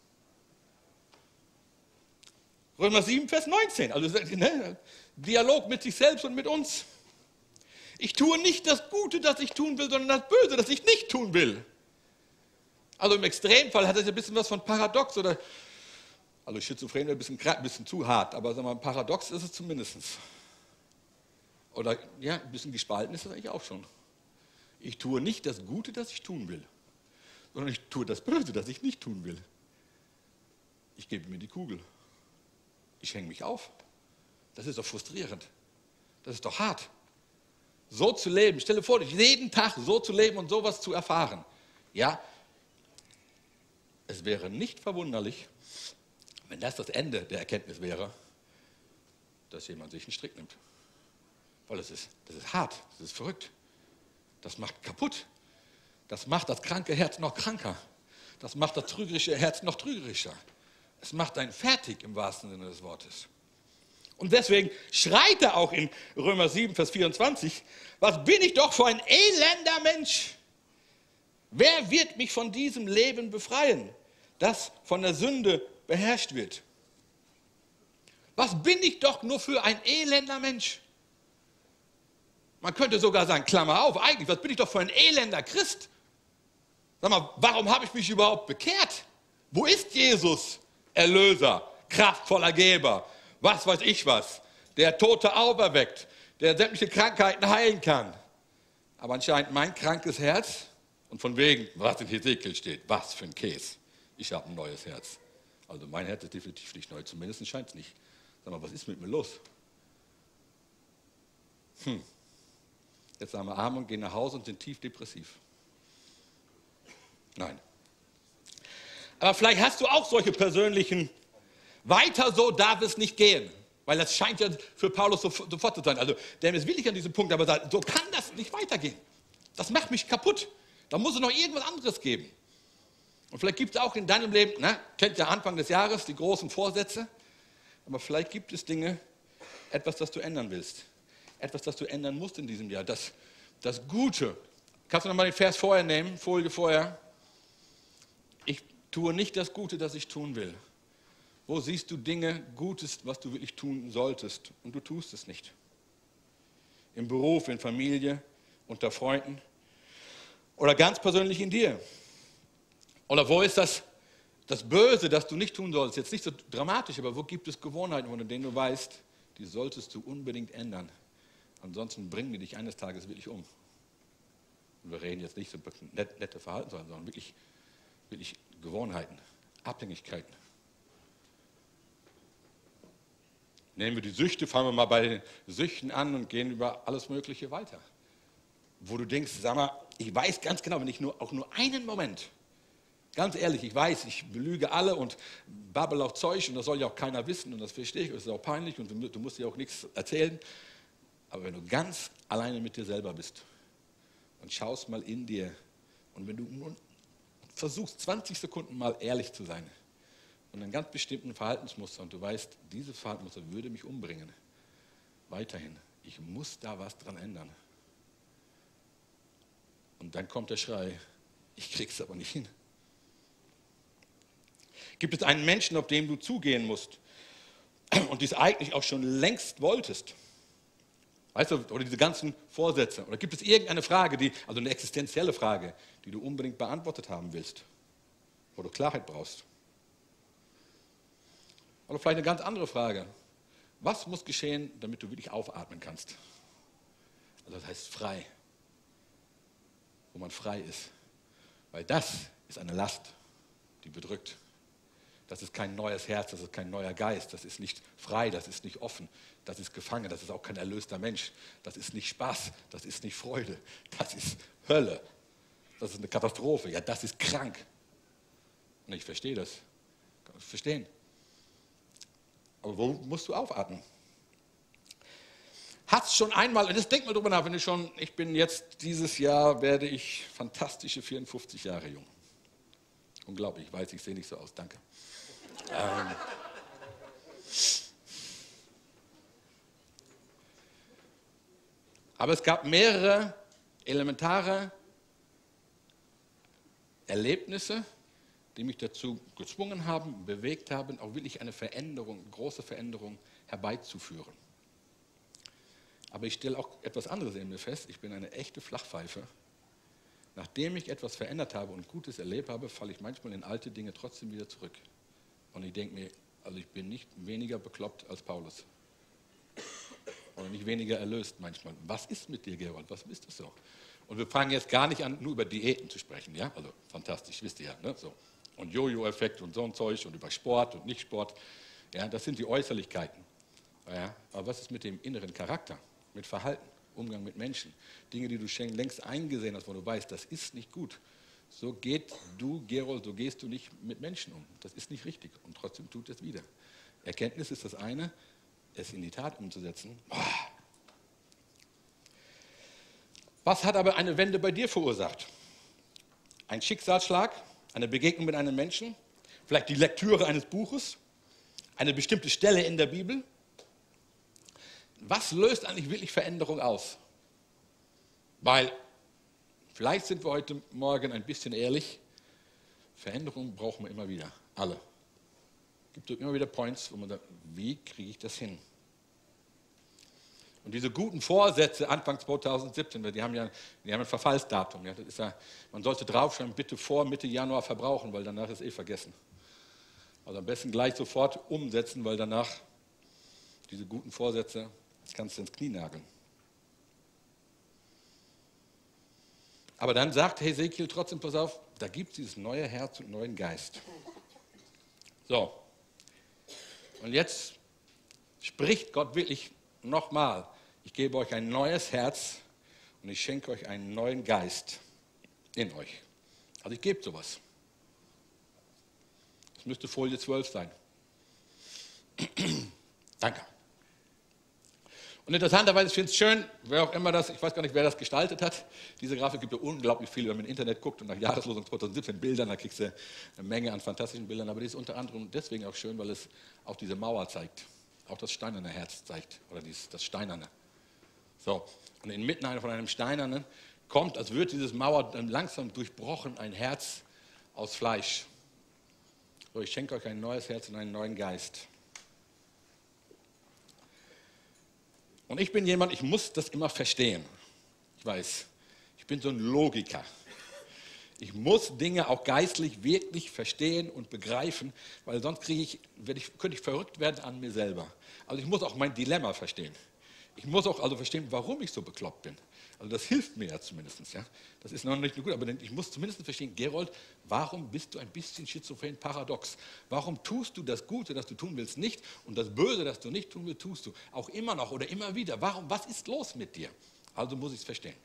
S4: Römer 7, Vers 19. Also Dialog mit sich selbst und mit uns. Ich tue nicht das Gute, das ich tun will, sondern das Böse, das ich nicht tun will. Also im Extremfall hat es ein bisschen was von Paradox oder, also Schizophren wäre ein bisschen zu hart, aber sagen wir mal, Paradox ist es zumindest. Oder ja, ein bisschen gespalten ist das eigentlich auch schon. Ich tue nicht das Gute, das ich tun will, sondern ich tue das Böse, das ich nicht tun will. Ich gebe mir die Kugel. Ich hänge mich auf. Das ist doch frustrierend. Das ist doch hart. So zu leben, stell dir vor, jeden Tag so zu leben und sowas zu erfahren. Ja, es wäre nicht verwunderlich, wenn das Ende der Erkenntnis wäre, dass jemand sich einen Strick nimmt. Weil das ist hart, das ist verrückt. Das macht kaputt. Das macht das kranke Herz noch kranker. Das macht das trügerische Herz noch trügerischer. Es macht einen fertig im wahrsten Sinne des Wortes. Und deswegen schreit er auch in Römer 7, Vers 24, was bin ich doch für ein elender Mensch? Wer wird mich von diesem Leben befreien, das von der Sünde beherrscht wird? Was bin ich doch nur für ein elender Mensch? Man könnte sogar sagen, Klammer auf, eigentlich, was bin ich doch für ein elender Christ? Sag mal, warum habe ich mich überhaupt bekehrt? Wo ist Jesus, Erlöser, kraftvoller Geber, was weiß ich was, der Tote auferweckt, der sämtliche Krankheiten heilen kann? Aber anscheinend mein krankes Herz, und von wegen, was in Hesekiel steht, was für ein Käse. Ich habe ein neues Herz. Also mein Herz ist definitiv nicht neu, zumindest scheint es nicht. Sag mal, was ist mit mir los? Jetzt sagen wir Amen und gehen nach Hause und sind tief depressiv. Nein. Aber vielleicht hast du auch solche persönlichen, weiter so darf es nicht gehen. Weil das scheint ja für Paulus sofort zu sein. Also der ist willig an diesem Punkt, aber sagt, so kann das nicht weitergehen. Das macht mich kaputt. Da muss es noch irgendwas anderes geben. Und vielleicht gibt es auch in deinem Leben, kennt ja Anfang des Jahres die großen Vorsätze, aber vielleicht gibt es Dinge, etwas, das du ändern willst. Etwas, das du ändern musst in diesem Jahr. Das Gute. Kannst du nochmal den Vers vorher nehmen, Folie vorher? Ich tue nicht das Gute, das ich tun will. Wo siehst du Dinge Gutes, was du wirklich tun solltest und du tust es nicht? Im Beruf, in Familie, unter Freunden oder ganz persönlich in dir? Oder wo ist das Böse, das du nicht tun sollst? Jetzt nicht so dramatisch, aber wo gibt es Gewohnheiten, von denen du weißt, die solltest du unbedingt ändern? Ansonsten bringen die dich eines Tages wirklich um. Und wir reden jetzt nicht so nette Verhaltensweisen, sondern wirklich Gewohnheiten, Abhängigkeiten. Nehmen wir die Süchte, fangen wir mal bei den Süchten an und gehen über alles Mögliche weiter. Wo du denkst, sag mal, ich weiß ganz genau, wenn ich auch nur einen Moment, ganz ehrlich, ich weiß, ich belüge alle und babbel auch Zeug und das soll ja auch keiner wissen und das verstehe ich, das ist auch peinlich und du musst dir auch nichts erzählen. Aber wenn du ganz alleine mit dir selber bist und schaust mal in dir und wenn du nur versuchst, 20 Sekunden mal ehrlich zu sein und einen ganz bestimmten Verhaltensmuster und du weißt, dieses Verhaltensmuster würde mich umbringen, weiterhin, ich muss da was dran ändern. Und dann kommt der Schrei, ich krieg's aber nicht hin. Gibt es einen Menschen, auf den du zugehen musst und dies eigentlich auch schon längst wolltest? Weißt du, oder diese ganzen Vorsätze. Oder gibt es irgendeine Frage, also eine existenzielle Frage, die du unbedingt beantwortet haben willst, wo du Klarheit brauchst? Oder vielleicht eine ganz andere Frage. Was muss geschehen, damit du wirklich aufatmen kannst? Also das heißt frei. Wo man frei ist. Weil das ist eine Last, die bedrückt. Das ist kein neues Herz, das ist kein neuer Geist, das ist nicht frei, das ist nicht offen, das ist gefangen, das ist auch kein erlöster Mensch, das ist nicht Spaß, das ist nicht Freude, das ist Hölle, das ist eine Katastrophe, ja, das ist krank. Und ich verstehe das, kann ich verstehen. Aber wo musst du aufatmen? Hast schon einmal, und jetzt denk mal drüber nach, ich bin jetzt, dieses Jahr werde ich fantastische 54 Jahre jung. Unglaublich, ich weiß, ich sehe nicht so aus, danke. Aber es gab mehrere elementare Erlebnisse, die mich dazu gezwungen haben, bewegt haben, auch wirklich eine Veränderung, eine große Veränderung herbeizuführen. Aber ich stelle auch etwas anderes in mir fest, ich bin eine echte Flachpfeife. Nachdem ich etwas verändert habe und Gutes erlebt habe, falle ich manchmal in alte Dinge trotzdem wieder zurück. Und ich denke mir, also ich bin nicht weniger bekloppt als Paulus. Oder nicht weniger erlöst manchmal. Was ist mit dir, Gerold? Was ist das so? Und wir fangen jetzt gar nicht an, nur über Diäten zu sprechen. Ja? Also fantastisch, wisst ihr ja. Ne? So. Und Jojo-Effekt und so ein Zeug und über Sport und Nicht-Sport. Ja, das sind die Äußerlichkeiten. Ja? Aber was ist mit dem inneren Charakter? Mit Verhalten, Umgang mit Menschen? Dinge, die du schon längst eingesehen hast, wo du weißt, das ist nicht gut. So geht du, Gerold, so gehst du nicht mit Menschen um. Das ist nicht richtig und trotzdem tut es wieder. Erkenntnis ist das eine, es in die Tat umzusetzen. Was hat aber eine Wende bei dir verursacht? Ein Schicksalsschlag, eine Begegnung mit einem Menschen, vielleicht die Lektüre eines Buches, eine bestimmte Stelle in der Bibel. Was löst eigentlich wirklich Veränderung aus? Weil, vielleicht sind wir heute Morgen ein bisschen ehrlich, Veränderung brauchen wir immer wieder, alle. Es gibt immer wieder Points, wo man sagt, wie kriege ich das hin? Und diese guten Vorsätze Anfang 2017, die haben ein Verfallsdatum. Ja, das ist ja, man sollte draufschreiben, bitte vor Mitte Januar verbrauchen, weil danach ist vergessen. Also am besten gleich sofort umsetzen, weil danach diese guten Vorsätze, das kannst du ins Knie nageln. Aber dann sagt Hesekiel trotzdem, pass auf, da gibt es dieses neue Herz und neuen Geist. So, und jetzt spricht Gott wirklich nochmal, ich gebe euch ein neues Herz und ich schenke euch einen neuen Geist in euch. Also ich gebe sowas. Das müsste Folie 12 sein. Danke. Und interessanterweise, ich finde es schön, wer auch immer das, ich weiß gar nicht, wer das gestaltet hat, diese Grafik gibt ja unglaublich viel, wenn man im Internet guckt und nach Jahreslosung 2017 Bildern, da kriegst du eine Menge an fantastischen Bildern, aber die ist unter anderem deswegen auch schön, weil es auch diese Mauer zeigt, auch das steinerne Herz zeigt, oder das steinerne. So, und inmitten von einem steinernen kommt, als würde dieses Mauer dann langsam durchbrochen, ein Herz aus Fleisch. So, ich schenke euch ein neues Herz und einen neuen Geist. Und ich bin jemand, ich muss das immer verstehen. Ich weiß, ich bin so ein Logiker. Ich muss Dinge auch geistlich wirklich verstehen und begreifen, weil sonst könnte ich verrückt werden an mir selber. Also ich muss auch mein Dilemma verstehen. Ich muss auch also verstehen, warum ich so bekloppt bin. Also das hilft mir ja zumindest. Ja? Das ist noch nicht nur gut, aber ich muss zumindest verstehen, Gerold, warum bist du ein bisschen schizophren paradox? Warum tust du das Gute, das du tun willst, nicht und das Böse, das du nicht tun willst, tust du? Auch immer noch oder immer wieder. Warum? Was ist los mit dir? Also muss ich es verstehen.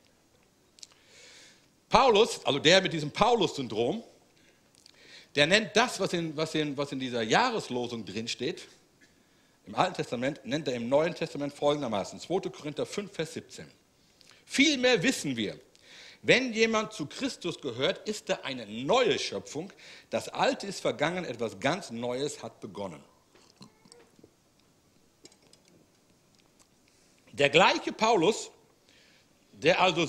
S4: Paulus, also der mit diesem Paulus-Syndrom, der nennt das, was in dieser Jahreslosung drinsteht, im Alten Testament, nennt er im Neuen Testament folgendermaßen, 2. Korinther 5, Vers 17. Vielmehr wissen wir, wenn jemand zu Christus gehört, ist er eine neue Schöpfung. Das Alte ist vergangen, etwas ganz Neues hat begonnen. Der gleiche Paulus, der also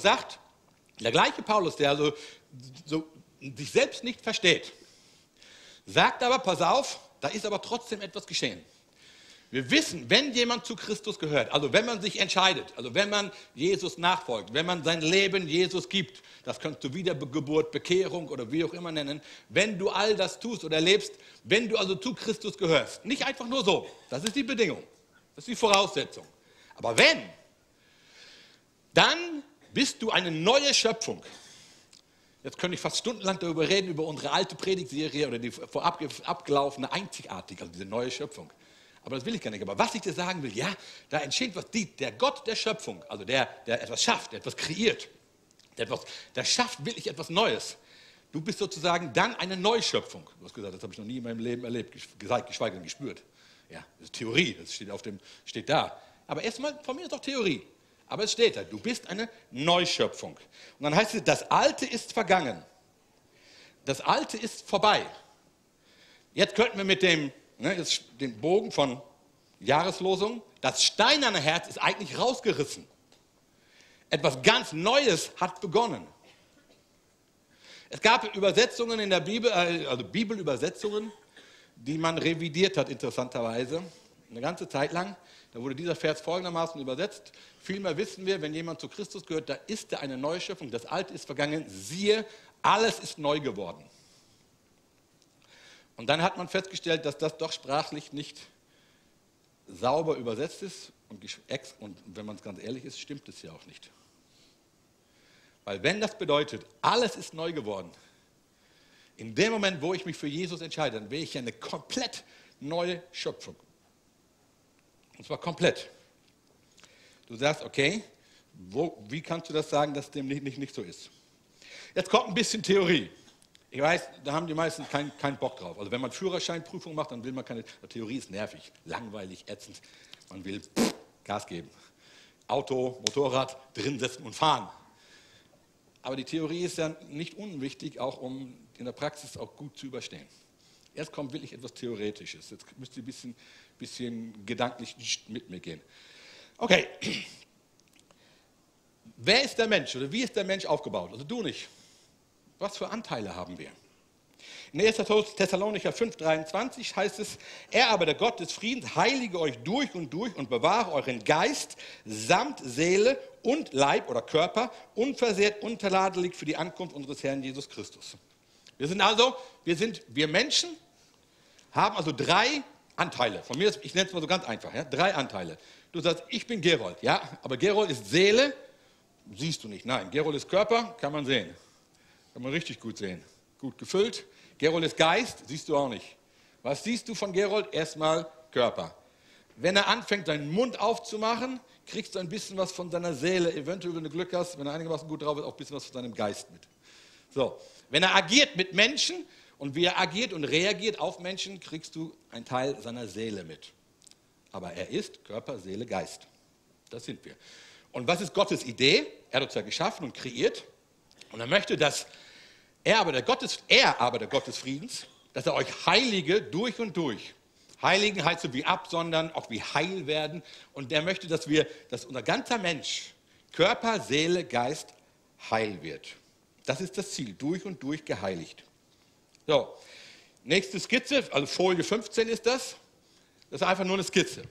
S4: so sich selbst nicht versteht, sagt aber, pass auf, da ist aber trotzdem etwas geschehen. Wir wissen, wenn jemand zu Christus gehört, also wenn man sich entscheidet, also wenn man Jesus nachfolgt, wenn man sein Leben Jesus gibt, das kannst du Wiedergeburt, Bekehrung oder wie auch immer nennen, wenn du all das tust oder lebst, wenn du also zu Christus gehörst, nicht einfach nur so, das ist die Bedingung, das ist die Voraussetzung. Aber wenn, dann bist du eine neue Schöpfung. Jetzt könnte ich fast stundenlang darüber reden, über unsere alte Predigtserie oder die vorab abgelaufene Einzigartig, also diese neue Schöpfung. Aber das will ich gar nicht. Aber was ich dir sagen will, ja, da entsteht was, der Gott der Schöpfung, also der etwas schafft, der etwas kreiert, der schafft wirklich etwas Neues. Du bist sozusagen dann eine Neuschöpfung. Du hast gesagt, das habe ich noch nie in meinem Leben erlebt, geschweige denn gespürt. Ja, das ist Theorie, das steht da. Aber erstmal, von mir ist doch Theorie. Aber es steht da, du bist eine Neuschöpfung. Und dann heißt es, das Alte ist vergangen. Das Alte ist vorbei. Jetzt könnten wir mit dem Bogen von Jahreslosung, das steinerne Herz ist eigentlich rausgerissen. Etwas ganz Neues hat begonnen. Es gab Übersetzungen in der Bibel, also Bibelübersetzungen, die man revidiert hat, interessanterweise, eine ganze Zeit lang. Da wurde dieser Vers folgendermaßen übersetzt. Vielmehr wissen wir, wenn jemand zu Christus gehört, da ist er eine Neuschöpfung, das Alte ist vergangen, siehe, alles ist neu geworden. Und dann hat man festgestellt, dass das doch sprachlich nicht sauber übersetzt ist und wenn man es ganz ehrlich ist, stimmt es ja auch nicht. Weil wenn das bedeutet, alles ist neu geworden, in dem Moment, wo ich mich für Jesus entscheide, dann wäre ich ja eine komplett neue Schöpfung. Und zwar komplett. Du sagst, okay, wie kannst du das sagen, dass dem nicht so ist? Jetzt kommt ein bisschen Theorie. Ich weiß, da haben die meisten keinen Bock drauf. Also wenn man Führerscheinprüfung macht, dann will man keine, Theorie ist nervig, langweilig, ätzend. Man will Gas geben. Auto, Motorrad, drin sitzen und fahren. Aber die Theorie ist ja nicht unwichtig, auch um in der Praxis auch gut zu überstehen. Erst kommt wirklich etwas Theoretisches. Jetzt müsst ihr ein bisschen gedanklich mit mir gehen. Okay. Wer ist der Mensch oder wie ist der Mensch aufgebaut? Also du nicht. Was für Anteile haben wir? In 1. Thessalonicher 5,23 heißt es, er aber, der Gott des Friedens, heilige euch durch und bewahre euren Geist samt Seele und Leib oder Körper unversehrt, untadelig für die Ankunft unseres Herrn Jesus Christus. Wir Menschen haben also 3 Anteile. Von mir, ich nenne es mal so ganz einfach, ja? 3 Anteile. Du sagst, ich bin Gerold, ja, aber Gerold ist Seele, siehst du nicht. Nein, Gerold ist Körper, kann man sehen. Kann man richtig gut sehen. Gut gefüllt. Gerold ist Geist, siehst du auch nicht. Was siehst du von Gerold? Erstmal Körper. Wenn er anfängt, seinen Mund aufzumachen, kriegst du ein bisschen was von seiner Seele. Eventuell, wenn du Glück hast, wenn er einigermaßen gut drauf ist, auch ein bisschen was von seinem Geist mit. So, wenn er agiert mit Menschen und wie er agiert und reagiert auf Menschen, kriegst du einen Teil seiner Seele mit. Aber er ist Körper, Seele, Geist. Das sind wir. Und was ist Gottes Idee? Er hat uns ja geschaffen und kreiert. Und er möchte, dass er aber der Gott des Friedens, dass er euch heilige durch und durch. Heiligen heißt so wie absondern, auch wie heil werden. Und er möchte, dass unser ganzer Mensch, Körper, Seele, Geist, heil wird. Das ist das Ziel, durch und durch geheiligt. So, nächste Skizze, also Folie 15 ist das. Das ist einfach nur eine Skizze.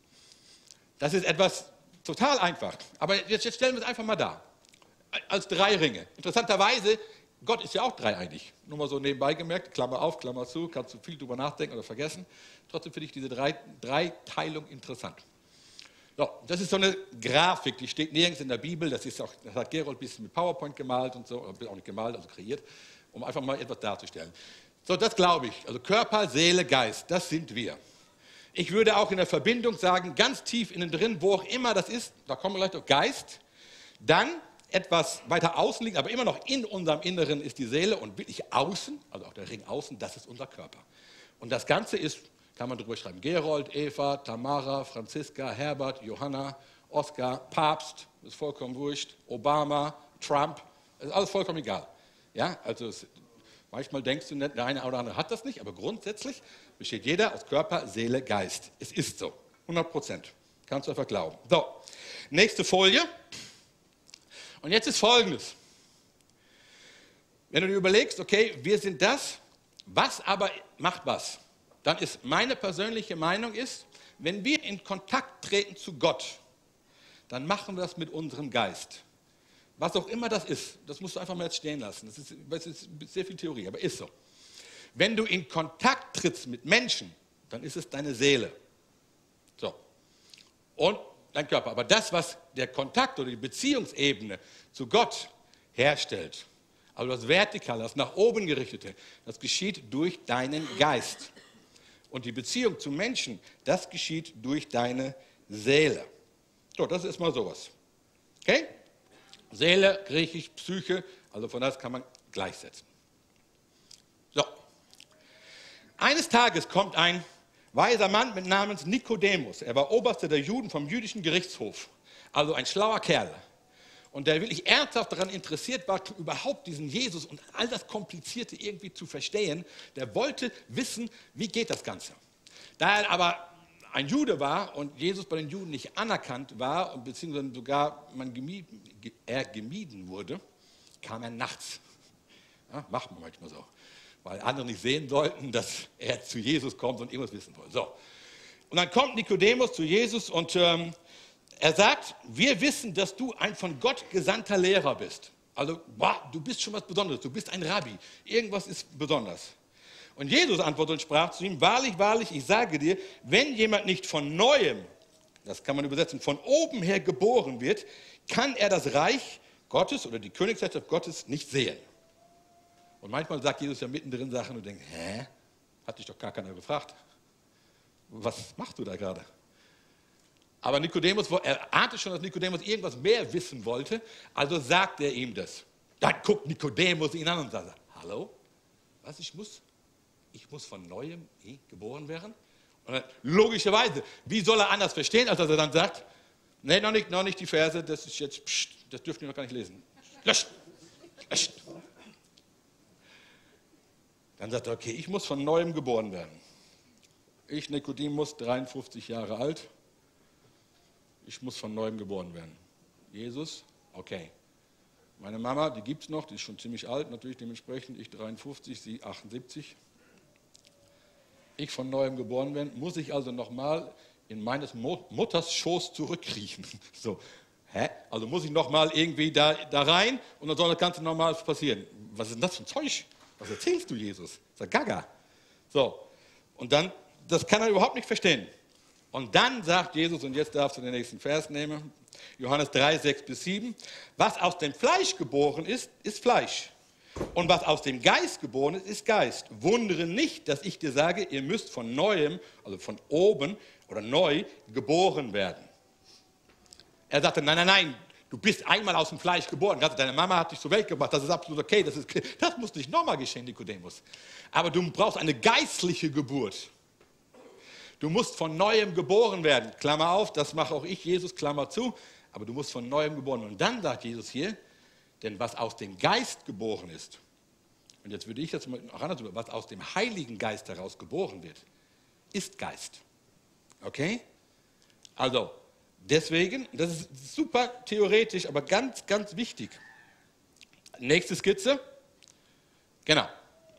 S4: Das ist etwas total einfach. Aber jetzt stellen wir es einfach mal dar. Als 3 Ringe. Interessanterweise, Gott ist ja auch dreieinig. Nur mal so nebenbei gemerkt, Klammer auf, Klammer zu, kannst du viel drüber nachdenken oder vergessen. Trotzdem finde ich diese Dreiteilung interessant. So, das ist so eine Grafik, die steht nirgends in der Bibel. Das hat Gerold ein bisschen mit PowerPoint gemalt und so, oder auch nicht gemalt, also kreiert, um einfach mal etwas darzustellen. So, das glaube ich. Also Körper, Seele, Geist, das sind wir. Ich würde auch in der Verbindung sagen, ganz tief innen drin, wo auch immer das ist, da kommen wir gleich auf Geist, dann etwas weiter außen liegt, aber immer noch in unserem Inneren ist die Seele und wirklich außen, also auch der Ring außen, das ist unser Körper. Und das Ganze ist, kann man drüber schreiben, Gerold, Eva, Tamara, Franziska, Herbert, Johanna, Oskar, Papst, ist vollkommen wurscht, Obama, Trump, ist alles vollkommen egal. Ja, also manchmal denkst du, der eine oder andere hat das nicht, aber grundsätzlich besteht jeder aus Körper, Seele, Geist. Es ist so, 100%. Kannst du einfach glauben. So, nächste Folie. Und jetzt ist Folgendes. Wenn du dir überlegst, okay, wir sind das, was aber macht was? Dann ist meine persönliche Meinung ist, wenn wir in Kontakt treten zu Gott, dann machen wir das mit unserem Geist. Was auch immer das ist, das musst du einfach mal jetzt stehen lassen. Das ist sehr viel Theorie, aber ist so. Wenn du in Kontakt trittst mit Menschen, dann ist es deine Seele. So. Und dein Körper. Aber das, was der Kontakt oder die Beziehungsebene zu Gott herstellt, Also das Vertikale, das nach oben gerichtete, das geschieht durch deinen Geist. Und die Beziehung zu Menschen, das geschieht durch deine Seele. So, das ist mal sowas. Okay? Seele, griechisch, Psyche, also von das kann man gleichsetzen. So. Eines Tages kommt ein weiser Mann mit Namens Nikodemus. Er war Oberster der Juden vom jüdischen Gerichtshof. Also ein schlauer Kerl. Und der wirklich ernsthaft daran interessiert war, überhaupt diesen Jesus und all das Komplizierte irgendwie zu verstehen. Der wollte wissen, wie geht das Ganze. Da er aber ein Jude war und Jesus bei den Juden nicht anerkannt war, und beziehungsweise sogar er gemieden wurde, kam er nachts. Ja, macht man manchmal so. Weil andere nicht sehen sollten, dass er zu Jesus kommt und irgendwas wissen wollte. So. Und dann kommt Nikodemus zu Jesus und er sagt, wir wissen, dass du ein von Gott gesandter Lehrer bist. Also, du bist schon was Besonderes, du bist ein Rabbi. Irgendwas ist besonders. Und Jesus antwortete und sprach zu ihm, wahrlich, wahrlich, ich sage dir, wenn jemand nicht von Neuem, das kann man übersetzen, von oben her geboren wird, kann er das Reich Gottes oder die Königsherrschaft Gottes nicht sehen. Und manchmal sagt Jesus ja mittendrin Sachen und denkt, hat dich doch gar keiner gefragt. Was machst du da gerade? Aber Nikodemus, er ahnte schon, dass Nikodemus irgendwas mehr wissen wollte, also sagt er ihm das. Dann guckt Nikodemus ihn an und sagt, hallo, was ich muss von Neuem geboren werden? Und dann, logischerweise, wie soll er anders verstehen, als dass er dann sagt, nee, noch nicht die Verse, das ist jetzt, das dürft ihr noch gar nicht lesen. Löscht. Dann sagt er, okay, ich muss von Neuem geboren werden. Ich, Nikodemus, 53 Jahre alt, ich muss von Neuem geboren werden. Jesus, okay. Meine Mama, die gibt es noch, die ist schon ziemlich alt, natürlich dementsprechend, ich 53, sie 78. Ich von Neuem geboren werden, muss ich also nochmal in meines Mutters Schoß zurückkriechen. So, also muss ich nochmal irgendwie da rein und dann soll das Ganze nochmal passieren. Was ist denn das für ein Zeug? Was erzählst du, Jesus? Das ist ja Gaga. So, und dann, das kann er überhaupt nicht verstehen. Und dann sagt Jesus, und jetzt darfst du den nächsten Vers nehmen, Johannes 3, 6 bis 7, was aus dem Fleisch geboren ist, ist Fleisch. Und was aus dem Geist geboren ist, ist Geist. Wundere nicht, dass ich dir sage, ihr müsst von Neuem, also von oben oder neu, geboren werden. Er sagte, nein, du bist einmal aus dem Fleisch geboren. Deine Mama hat dich zur Welt gebracht, das ist absolut okay, das muss nicht nochmal geschehen, Nikodemus. Aber du brauchst eine geistliche Geburt. Du musst von Neuem geboren werden. Klammer auf, das mache auch ich, Jesus, Klammer zu. Aber du musst von Neuem geboren werden. Und dann sagt Jesus hier, denn was aus dem Geist geboren ist, und jetzt würde ich das mal auch anders, was aus dem Heiligen Geist heraus geboren wird, ist Geist. Okay? Also, deswegen, das ist super theoretisch, aber ganz, ganz wichtig. Nächste Skizze. Genau.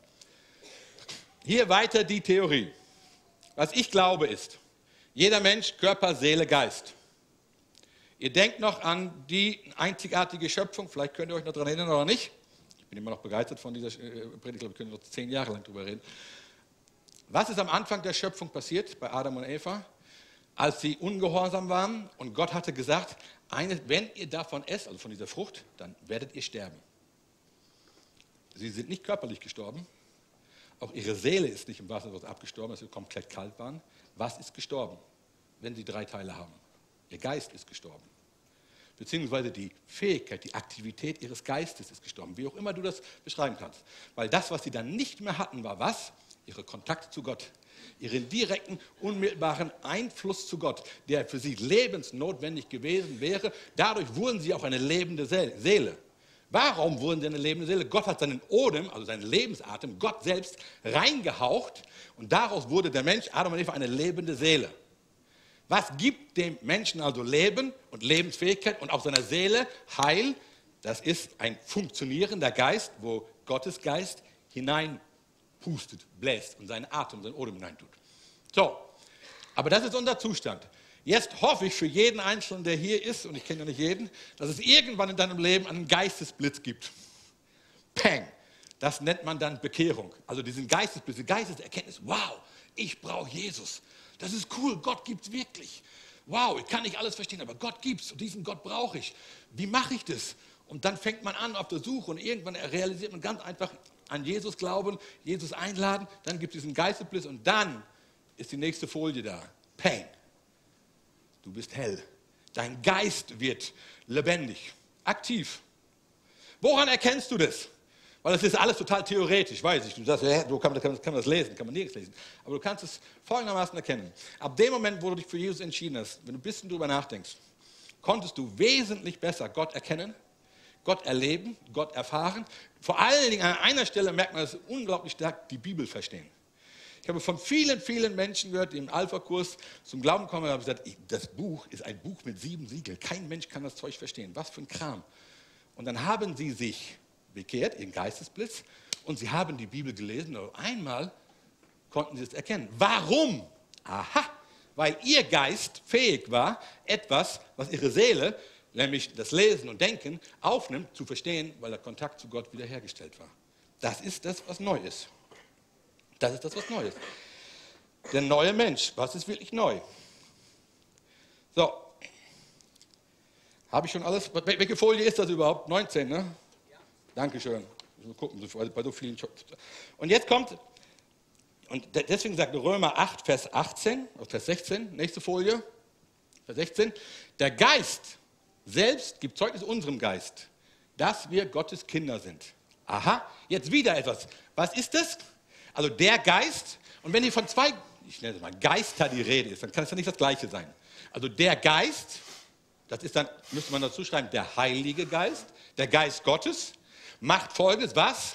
S4: Hier weiter die Theorie. Was ich glaube ist, jeder Mensch, Körper, Seele, Geist. Ihr denkt noch an die einzigartige Schöpfung, vielleicht könnt ihr euch noch daran erinnern oder nicht. Ich bin immer noch begeistert von dieser Predigt, wir können noch 10 Jahre lang drüber reden. Was ist am Anfang der Schöpfung passiert bei Adam und Eva? Als sie ungehorsam waren und Gott hatte gesagt, wenn ihr davon esst, also von dieser Frucht, dann werdet ihr sterben. Sie sind nicht körperlich gestorben. Auch ihre Seele ist nicht im wahrsten Sinne abgestorben, dass sie komplett kalt waren. Was ist gestorben, wenn sie 3 Teile haben? Ihr Geist ist gestorben. Beziehungsweise die Fähigkeit, die Aktivität ihres Geistes ist gestorben. Wie auch immer du das beschreiben kannst. Weil das, was sie dann nicht mehr hatten, war was? Ihre Kontakt zu Gott. Ihren direkten, unmittelbaren Einfluss zu Gott, der für sie lebensnotwendig gewesen wäre. Dadurch wurden sie auch eine lebende Seele. Warum wurden sie eine lebende Seele? Gott hat seinen Odem, also seinen Lebensatem, Gott selbst reingehaucht und daraus wurde der Mensch, Adam und Eva, eine lebende Seele. Was gibt dem Menschen also Leben und Lebensfähigkeit und auch seiner Seele Heil? Das ist ein funktionierender Geist, wo Gottes Geist hineinpustet, bläst und seinen Atem, seinen Odem hineintut. So, aber das ist unser Zustand. Jetzt hoffe ich für jeden Einzelnen, der hier ist, und ich kenne ja nicht jeden, dass es irgendwann in deinem Leben einen Geistesblitz gibt. Peng! Das nennt man dann Bekehrung. Also diesen Geistesblitz, die Geisteserkenntnis. Wow, ich brauche Jesus. Das ist cool, Gott gibt es wirklich. Wow, ich kann nicht alles verstehen, aber Gott gibt es und diesen Gott brauche ich. Wie mache ich das? Und dann fängt man an auf der Suche und irgendwann realisiert man ganz einfach an Jesus glauben, Jesus einladen, dann gibt es diesen Geistesblitz und dann ist die nächste Folie da. Pain. Du bist hell. Dein Geist wird lebendig, aktiv. Woran erkennst du das? Weil das ist alles total theoretisch, weiß ich. Du sagst, ja, kann man das lesen, kann man nirgends lesen. Aber du kannst es folgendermaßen erkennen. Ab dem Moment, wo du dich für Jesus entschieden hast, wenn du ein bisschen drüber nachdenkst, konntest du wesentlich besser Gott erkennen, Gott erleben, Gott erfahren. Vor allen Dingen an einer Stelle merkt man, dass sie unglaublich stark die Bibel verstehen. Ich habe von vielen, vielen Menschen gehört, die im Alpha-Kurs zum Glauben kommen und haben gesagt, das Buch ist ein Buch mit 7 Siegeln. Kein Mensch kann das Zeug verstehen. Was für ein Kram. Und dann haben sie sich bekehrt, ihren Geistesblitz, und sie haben die Bibel gelesen. Und einmal konnten sie es erkennen. Warum? Aha, weil ihr Geist fähig war, etwas, was ihre Seele, nämlich das Lesen und Denken, aufnimmt, zu verstehen, weil der Kontakt zu Gott wiederhergestellt war. Das ist das, was neu ist. Das ist das, was neu ist. Der neue Mensch, was ist wirklich neu? So, habe ich schon alles? Welche Folie ist das überhaupt? 19, ne? Ja. Dankeschön. Mal gucken, bei so vielen. Und jetzt kommt, und deswegen sagt Römer 8, Vers 18, Vers 16, nächste Folie, Vers 16, der Geist selbst gibt Zeugnis unserem Geist, dass wir Gottes Kinder sind. Aha, jetzt wieder etwas. Was ist das? Also der Geist, und wenn hier von zwei, ich nenne es mal Geister die Rede ist, dann kann es ja nicht das Gleiche sein. Also der Geist, das ist dann, müsste man dazu schreiben, der Heilige Geist, der Geist Gottes, macht Folgendes, was?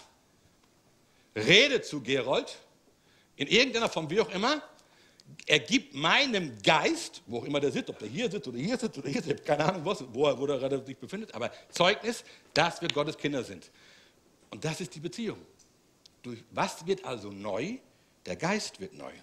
S4: Redet zu Gerold, in irgendeiner Form, wie auch immer, er gibt meinem Geist, wo auch immer der sitzt, ob der hier sitzt oder hier sitzt oder hier sitzt, ich habe keine Ahnung, wo er gerade sich befindet, aber Zeugnis, dass wir Gottes Kinder sind. Und das ist die Beziehung. Was wird also neu? Der Geist wird neu.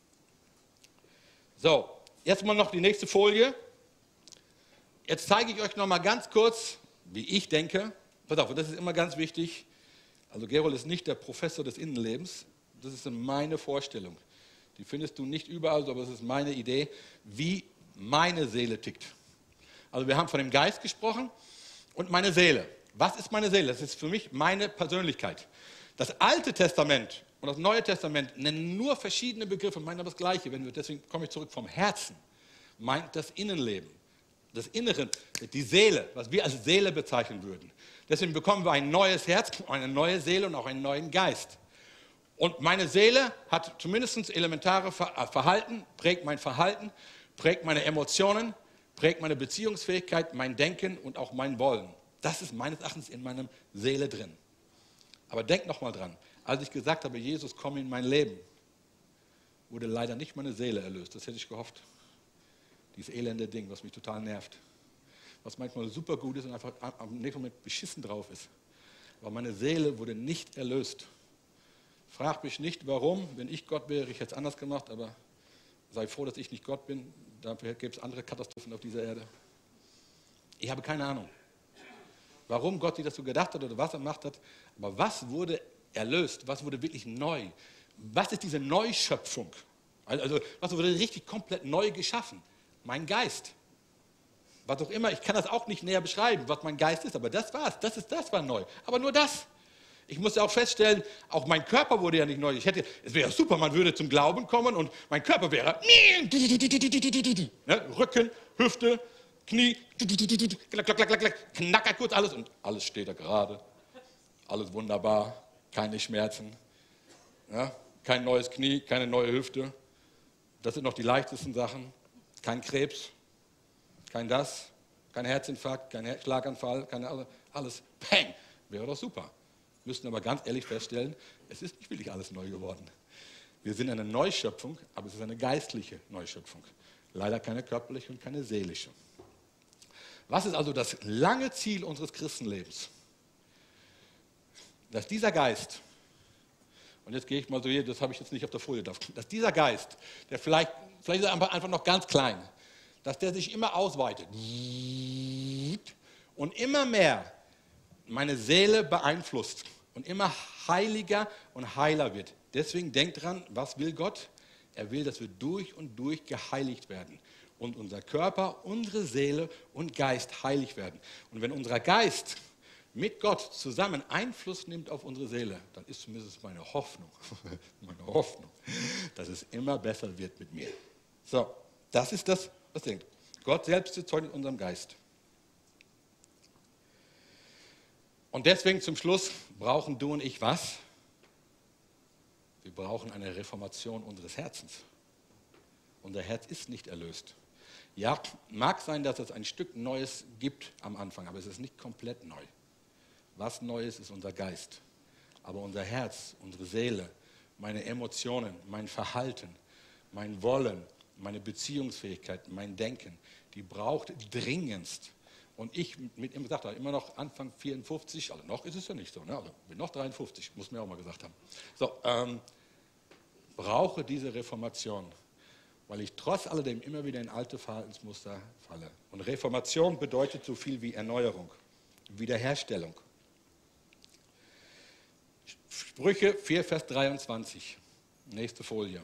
S4: So, jetzt mal noch die nächste Folie. Jetzt zeige ich euch noch mal ganz kurz, wie ich denke. Pass auf, das ist immer ganz wichtig. Also Gerold ist nicht der Professor des Innenlebens. Das ist meine Vorstellung. Die findest du nicht überall, aber es ist meine Idee, wie meine Seele tickt. Also wir haben von dem Geist gesprochen und meine Seele. Was ist meine Seele? Das ist für mich meine Persönlichkeit. Das Alte Testament und das Neue Testament nennen nur verschiedene Begriffe, meinen aber das Gleiche. Deswegen komme ich zurück vom Herzen. Meint das Innenleben, das Innere, die Seele, was wir als Seele bezeichnen würden. Deswegen bekommen wir ein neues Herz, eine neue Seele und auch einen neuen Geist. Und meine Seele hat zumindest elementare Verhalten, prägt meine Emotionen, prägt meine Beziehungsfähigkeit, mein Denken und auch mein Wollen. Das ist meines Erachtens in meiner Seele drin. Aber denk noch mal dran, als ich gesagt habe, Jesus, komm in mein Leben, wurde leider nicht meine Seele erlöst. Das hätte ich gehofft. Dieses elende Ding, was mich total nervt. Was manchmal super gut ist und einfach am nächsten Moment beschissen drauf ist. Aber meine Seele wurde nicht erlöst. Frag mich nicht, warum. Wenn ich Gott wäre, ich hätte es anders gemacht, aber sei froh, dass ich nicht Gott bin. Dafür gäbe es andere Katastrophen auf dieser Erde. Ich habe keine Ahnung, warum Gott sich das so gedacht hat oder was er gemacht hat. Aber was wurde erlöst? Was wurde wirklich neu? Was ist diese Neuschöpfung? Also was wurde richtig komplett neu geschaffen? Mein Geist. Was auch immer, ich kann das auch nicht näher beschreiben, was mein Geist ist, aber das war's. Das war neu. Aber nur das. Ich musste auch feststellen, auch mein Körper wurde ja nicht neu. Es wäre ja super, man würde zum Glauben kommen und mein Körper wäre ne, Rücken, Hüfte, Knie, knackert kurz alles und alles steht da gerade. Alles wunderbar, keine Schmerzen, ja, kein neues Knie, keine neue Hüfte. Das sind noch die leichtesten Sachen. Kein Krebs, kein Herzinfarkt, kein Schlaganfall, alles. Peng, wäre doch super. Müssten aber ganz ehrlich feststellen, es ist nicht wirklich alles neu geworden. Wir sind eine Neuschöpfung, aber es ist eine geistliche Neuschöpfung. Leider keine körperliche und keine seelische. Was ist also das lange Ziel unseres Christenlebens? Dass dieser Geist, und jetzt gehe ich mal so hier, das habe ich jetzt nicht auf der Folie drauf, dass dieser Geist, der vielleicht ist er einfach noch ganz klein, dass der sich immer ausweitet und immer mehr meine Seele beeinflusst und immer heiliger und heiler wird. Deswegen denkt dran, was will Gott? Er will, dass wir durch und durch geheiligt werden und unser Körper, unsere Seele und Geist heilig werden. Und wenn unser Geist mit Gott zusammen Einfluss nimmt auf unsere Seele, dann ist zumindest meine Hoffnung, dass es immer besser wird mit mir. So, das ist das, was denkt. Gott selbst ist Zeugnis in unserem Geist. Und deswegen zum Schluss brauchen du und ich was? Wir brauchen eine Reformation unseres Herzens. Unser Herz ist nicht erlöst. Ja, mag sein, dass es ein Stück Neues gibt am Anfang, aber es ist nicht komplett neu. Was Neues ist unser Geist. Aber unser Herz, unsere Seele, meine Emotionen, mein Verhalten, mein Wollen, meine Beziehungsfähigkeit, mein Denken, die braucht dringendst. Und ich, mit ihm gesagt habe, immer noch Anfang 54, also noch ist es ja nicht so, ne? Also bin noch 53, muss mir auch mal gesagt haben. So, brauche diese Reformation, weil ich trotz alledem immer wieder in alte Verhaltensmuster falle. Und Reformation bedeutet so viel wie Erneuerung, Wiederherstellung. Sprüche 4, Vers 23, nächste Folie.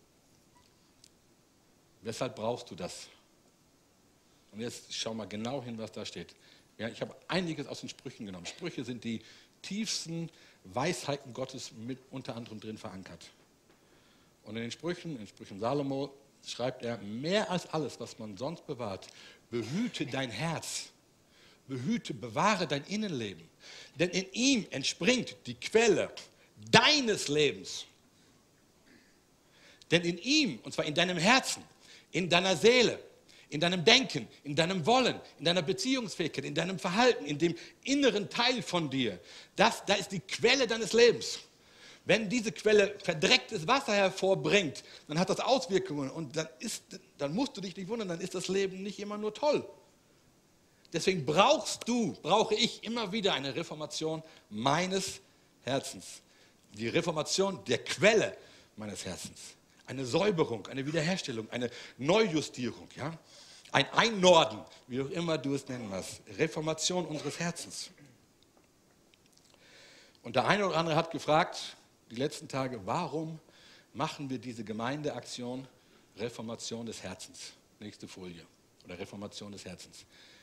S4: Weshalb brauchst du das? Und jetzt schau mal genau hin, was da steht. Ja, ich habe einiges aus den Sprüchen genommen. Sprüche sind die tiefsten Weisheiten Gottes mit unter anderem drin verankert. Und in den Sprüchen Salomo, schreibt er, mehr als alles, was man sonst bewahrt, behüte dein Herz. Bewahre dein Innenleben. Denn in ihm entspringt die Quelle deines Lebens. Denn in ihm, und zwar in deinem Herzen, in deiner Seele, in deinem Denken, in deinem Wollen, in deiner Beziehungsfähigkeit, in deinem Verhalten, in dem inneren Teil von dir, da ist die Quelle deines Lebens. Wenn diese Quelle verdrecktes Wasser hervorbringt, dann hat das Auswirkungen und dann musst du dich nicht wundern, dann ist das Leben nicht immer nur toll. Deswegen brauche ich immer wieder eine Reformation meines Herzens. Die Reformation der Quelle meines Herzens. Eine Säuberung, eine Wiederherstellung, eine Neujustierung, ja? Ein Einnorden, wie auch immer du es nennen magst. Reformation unseres Herzens. Und der eine oder andere hat gefragt, die letzten Tage, warum machen wir diese Gemeindeaktion Reformation des Herzens? Nächste Folie. Oder Reformation des Herzens.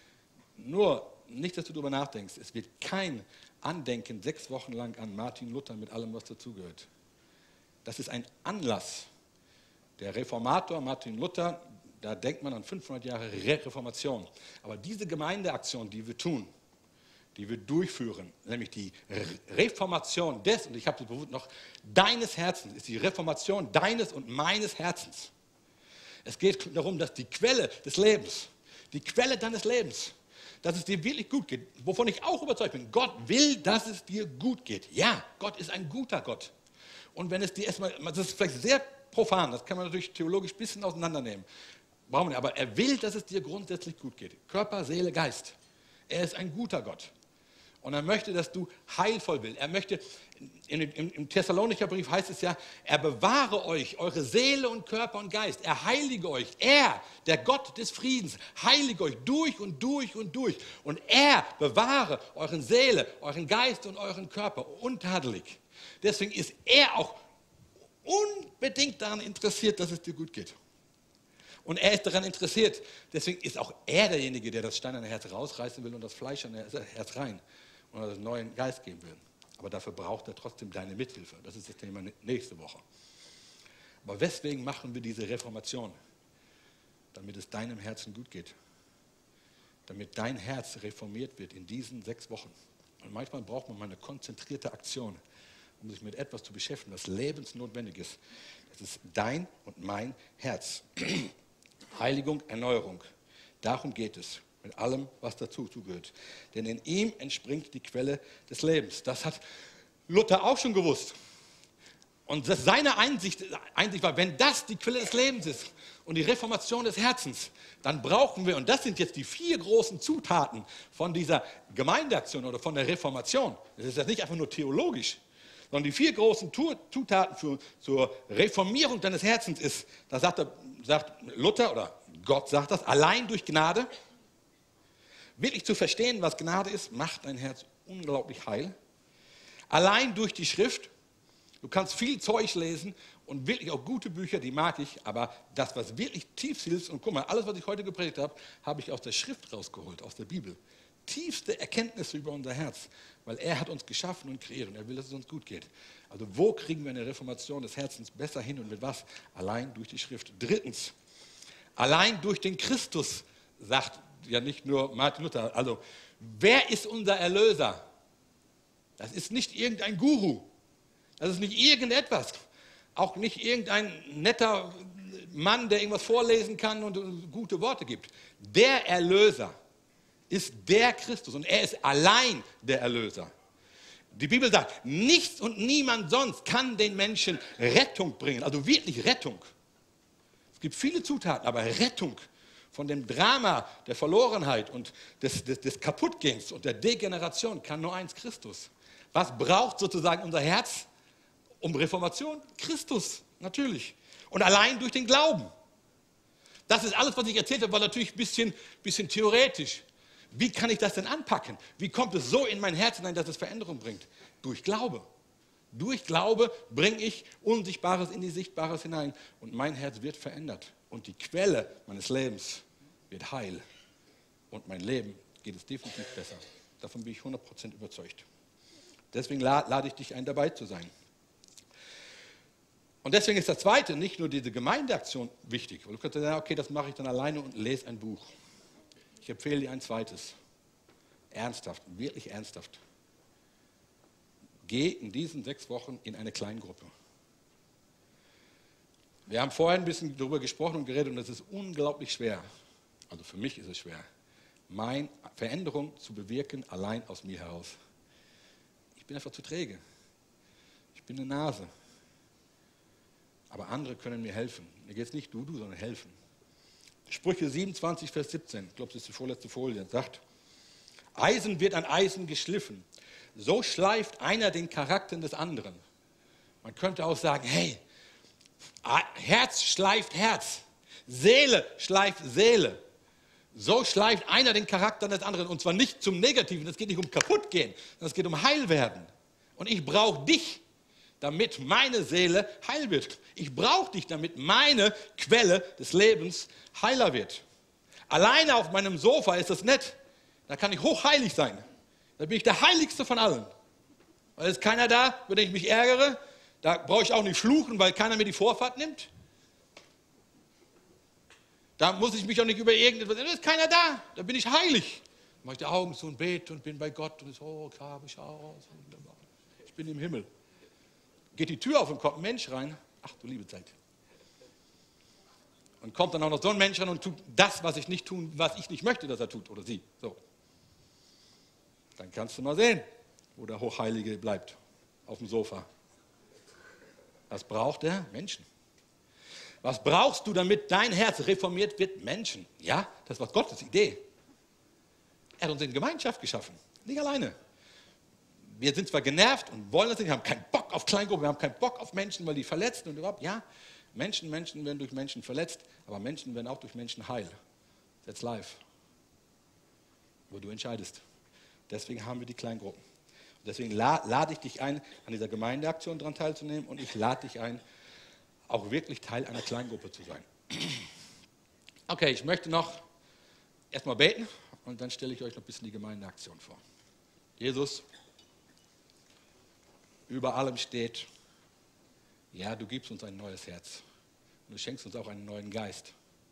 S4: Nur, nicht, dass du darüber nachdenkst, es wird kein Andenken 6 Wochen lang an Martin Luther mit allem, was dazugehört. Das ist ein Anlass. Der Reformator Martin Luther, da denkt man an 500 Jahre Reformation. Aber diese Gemeindeaktion, die wir tun, die wir durchführen, nämlich die Reformation des, und ich habe es bewusst noch, deines Herzens, ist die Reformation deines und meines Herzens. Es geht darum, dass die Quelle des Lebens, die Quelle deines Lebens, dass es dir wirklich gut geht, wovon ich auch überzeugt bin, Gott will, dass es dir gut geht. Ja, Gott ist ein guter Gott. Und wenn es dir erstmal, das ist vielleicht sehr profan, das kann man natürlich theologisch ein bisschen auseinandernehmen, brauchen wir nicht, aber er will, dass es dir grundsätzlich gut geht. Körper, Seele, Geist. Er ist ein guter Gott. Und er möchte, dass du heilvoll bist. Er möchte, im Thessalonicher Brief heißt es ja, er bewahre euch, eure Seele und Körper und Geist. Er heilige euch. Er, der Gott des Friedens, heilige euch durch und durch und durch. Und er bewahre euren Seele, euren Geist und euren Körper untadelig. Deswegen ist er auch unbedingt daran interessiert, dass es dir gut geht. Und er ist daran interessiert. Deswegen ist auch er derjenige, der das steinerne Herz rausreißen will und das fleischerne Herz rein. Und einen neuen Geist geben will. Aber dafür braucht er trotzdem deine Mithilfe. Das ist das Thema nächste Woche. Aber weswegen machen wir diese Reformation? Damit es deinem Herzen gut geht. Damit dein Herz reformiert wird in diesen 6 Wochen. Und manchmal braucht man mal eine konzentrierte Aktion, um sich mit etwas zu beschäftigen, was lebensnotwendig ist. Das ist dein und mein Herz. Heiligung, Erneuerung. Darum geht es. Mit allem, was dazugehört. Denn in ihm entspringt die Quelle des Lebens. Das hat Luther auch schon gewusst. Und seine Einsicht war, wenn das die Quelle des Lebens ist und die Reformation des Herzens, dann brauchen wir, und das sind jetzt die 4 großen Zutaten von dieser Gemeindeaktion oder von der Reformation. Das ist jetzt nicht einfach nur theologisch, sondern die 4 großen Zutaten zur Reformierung deines Herzens ist, da sagt Luther, oder Gott sagt das, allein durch Gnade. Wirklich zu verstehen, was Gnade ist, macht dein Herz unglaublich heil. Allein durch die Schrift. Du kannst viel Zeug lesen und wirklich auch gute Bücher, die mag ich, aber das, was wirklich tief hilft, und guck mal, alles, was ich heute gepredigt habe, habe ich aus der Schrift rausgeholt, aus der Bibel. tiefste Erkenntnisse über unser Herz, weil er hat uns geschaffen und kreiert und er will, dass es uns gut geht. Also wo kriegen wir eine Reformation des Herzens besser hin und mit was? Allein durch die Schrift. Drittens, allein durch den Christus, sagt ja nicht nur Martin Luther. Also wer ist unser Erlöser? Das ist nicht irgendein Guru. Das ist nicht irgendetwas. Auch nicht irgendein netter Mann, der irgendwas vorlesen kann und gute Worte gibt. Der Erlöser ist der Christus und er ist allein der Erlöser. Die Bibel sagt, nichts und niemand sonst kann den Menschen Rettung bringen, also wirklich Rettung. Es gibt viele Zutaten, aber Rettung von dem Drama der Verlorenheit und des Kaputtgehens und der Degeneration kann nur eins, Christus. Was braucht sozusagen unser Herz um Reformation? Christus, natürlich. Und allein durch den Glauben. Das ist alles, was ich erzählt habe, war natürlich ein bisschen theoretisch. Wie kann ich das denn anpacken? Wie kommt es so in mein Herz hinein, dass es Veränderung bringt? Durch Glaube. Durch Glaube bringe ich Unsichtbares in die Sichtbares hinein und mein Herz wird verändert. Und die Quelle meines Lebens wird heil. Und mein Leben geht es definitiv besser. Davon bin ich 100% überzeugt. Deswegen lade ich dich ein, dabei zu sein. Und deswegen ist das Zweite, nicht nur diese Gemeindeaktion wichtig. Weil du kannst sagen, okay, das mache ich dann alleine und lese ein Buch. Ich empfehle dir ein zweites. Ernsthaft, wirklich ernsthaft. Geh in diesen 6 Wochen in eine Kleingruppe. Wir haben vorher ein bisschen darüber gesprochen und geredet und es ist unglaublich schwer. Also für mich ist es schwer, meine Veränderung zu bewirken, allein aus mir heraus. Ich bin einfach zu träge. Ich bin eine Nase. Aber andere können mir helfen. Mir geht es nicht du, sondern helfen. Sprüche 27, Vers 17, ich glaube, das ist die vorletzte Folie, sagt, Eisen wird an Eisen geschliffen. So schleift einer den Charakter des anderen. Man könnte auch sagen, hey, Herz schleift Herz. Seele schleift Seele. So schleift einer den Charakter des anderen. Und zwar nicht zum Negativen. Es geht nicht um Kaputtgehen, sondern es geht um Heilwerden. Und ich brauche dich, damit meine Seele heil wird. Ich brauche dich, damit meine Quelle des Lebens heiler wird. Alleine auf meinem Sofa ist das nett. Da kann ich hochheilig sein. Da bin ich der Heiligste von allen. Weil es ist keiner da, über den ich mich ärgere. Da brauche ich auch nicht fluchen, weil keiner mir die Vorfahrt nimmt. Da muss ich mich auch nicht über irgendetwas, da ist keiner da, da bin ich heilig. Dann mache ich die Augen zu und bete und bin bei Gott und so, grabe ich aus. Ich bin im Himmel. Geht die Tür auf und kommt ein Mensch rein. Ach du liebe Zeit. Und kommt dann auch noch so ein Mensch rein und tut das, was ich nicht möchte, dass er tut oder sie. So. Dann kannst du mal sehen, wo der Hochheilige bleibt, auf dem Sofa. Was braucht er? Menschen. Was brauchst du, damit dein Herz reformiert wird? Menschen. Ja, das war Gottes Idee. Er hat uns in Gemeinschaft geschaffen, nicht alleine. Wir sind zwar genervt und wollen das nicht, wir haben keinen Bock auf Kleingruppen, wir haben keinen Bock auf Menschen, weil die verletzen und überhaupt, ja, Menschen werden durch Menschen verletzt, aber Menschen werden auch durch Menschen heil. That's life. Wo du entscheidest. Deswegen haben wir die Kleingruppen. Und deswegen lade ich dich ein, an dieser Gemeindeaktion daran teilzunehmen und ich lade dich ein, auch wirklich Teil einer Kleingruppe zu sein. Okay, ich möchte noch erstmal beten und dann stelle ich euch noch ein bisschen die Gemeindeaktion vor. Jesus, über allem steht, ja, du gibst uns ein neues Herz und du schenkst uns auch einen neuen Geist.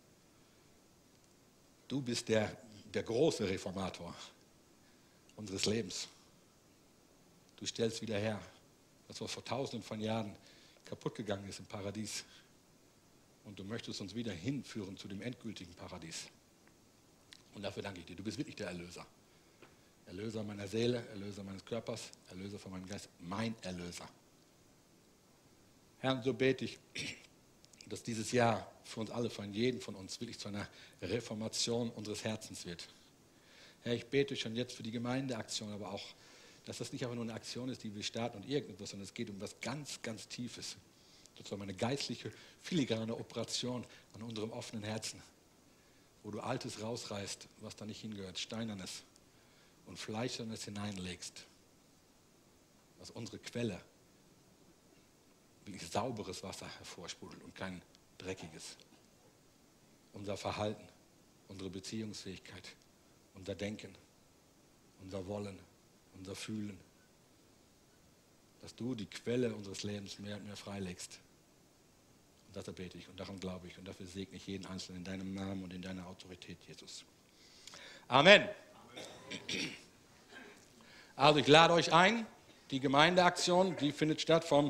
S4: Du bist der große Reformator unseres Lebens. Du stellst wieder her, das, was vor Tausenden von Jahren kaputt gegangen ist im Paradies. Und du möchtest uns wieder hinführen zu dem endgültigen Paradies. Und dafür danke ich dir. Du bist wirklich der Erlöser. Erlöser meiner Seele, Erlöser meines Körpers, Erlöser von meinem Geist, mein Erlöser. Herr, und so bete ich, dass dieses Jahr für uns alle, für jeden von uns, wirklich zu einer Reformation unseres Herzens wird. Herr, ich bete schon jetzt für die Gemeindeaktion, aber auch, dass das nicht einfach nur eine Aktion ist, die wir starten und irgendetwas, sondern es geht um was ganz, ganz Tiefes. Sozusagen eine geistliche, filigrane Operation an unserem offenen Herzen, wo du Altes rausreißt, was da nicht hingehört, Steinernes und Fleischernes hineinlegst, was unsere Quelle, wirklich sauberes Wasser hervorsprudelt und kein dreckiges. Unser Verhalten, unsere Beziehungsfähigkeit, unser Denken, unser Wollen, unser Fühlen. Dass du die Quelle unseres Lebens mehr und mehr freilegst. Und das bete ich und daran glaube ich und dafür segne ich jeden Einzelnen in deinem Namen und in deiner Autorität, Jesus. Amen. Also ich lade euch ein, die Gemeindeaktion, die findet statt vom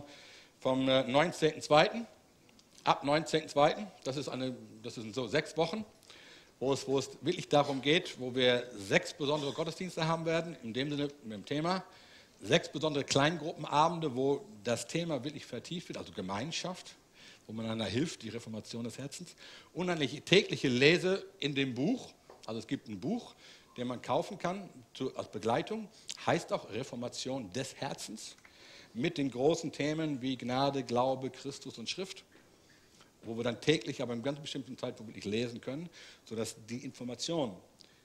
S4: 19.02. ab 19.02. Das sind so 6 Wochen, wo es wirklich darum geht, wo wir 6 besondere Gottesdienste haben werden, in dem Sinne mit dem Thema 6 besondere Kleingruppenabende, wo das Thema wirklich vertieft wird, also Gemeinschaft, wo man einander hilft, die Reformation des Herzens. Und eine tägliche Lese in dem Buch, also es gibt ein Buch, den man kaufen kann als Begleitung, heißt auch Reformation des Herzens, mit den großen Themen wie Gnade, Glaube, Christus und Schrift, wo wir dann täglich, aber in einem ganz bestimmten Zeitpunkt wirklich lesen können, sodass die Information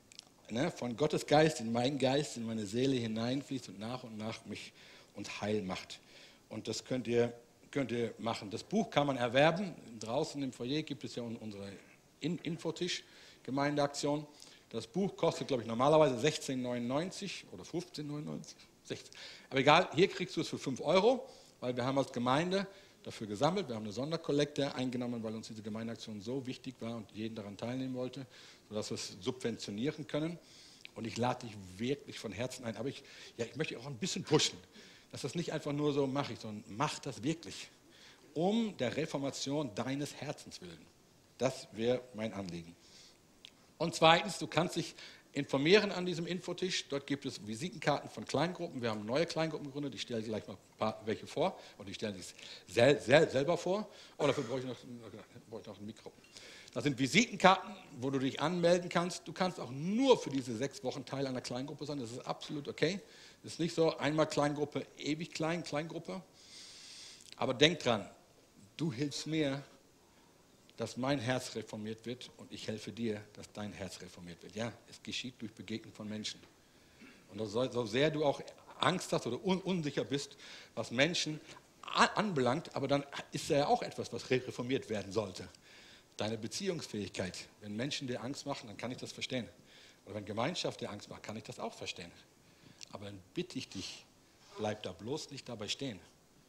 S4: von Gottes Geist in meinen Geist, in meine Seele hineinfließt und nach mich uns heil macht. Und das könnt ihr machen. Das Buch kann man erwerben. Draußen im Foyer gibt es ja unsere Infotisch, Gemeindeaktion. Das Buch kostet, glaube ich, normalerweise 16,99 oder 15,99. 16. Aber egal, hier kriegst du es für 5 €, weil wir haben als Gemeinde dafür gesammelt. Wir haben eine Sonderkollekte eingenommen, weil uns diese Gemeindeaktion so wichtig war und jeden daran teilnehmen wollte, sodass wir es subventionieren können. Und ich lade dich wirklich von Herzen ein. Aber ich möchte dich auch ein bisschen pushen, dass das nicht einfach nur so mache ich, sondern mach das wirklich. Um der Reformation deines Herzens willen. Das wäre mein Anliegen. Und zweitens, du kannst dich informieren an diesem Infotisch. Dort gibt es Visitenkarten von Kleingruppen. Wir haben neue Kleingruppen gegründet. Ich stelle gleich mal ein paar welche vor. Und ich stelle sich selber vor. Oh, dafür brauche ich noch ein Mikro. Das sind Visitenkarten, wo du dich anmelden kannst. Du kannst auch nur für diese 6 Wochen Teil einer Kleingruppe sein. Das ist absolut okay. Das ist nicht so einmal Kleingruppe, ewig Kleingruppe. Aber denk dran, du hilfst mir, dass mein Herz reformiert wird und ich helfe dir, dass dein Herz reformiert wird. Ja, es geschieht durch Begegnung von Menschen. Und so sehr du auch Angst hast oder unsicher bist, was Menschen anbelangt, aber dann ist ja auch etwas, was reformiert werden sollte. Deine Beziehungsfähigkeit. Wenn Menschen dir Angst machen, dann kann ich das verstehen. Oder wenn Gemeinschaft dir Angst macht, kann ich das auch verstehen. Aber dann bitte ich dich, bleib da bloß nicht dabei stehen.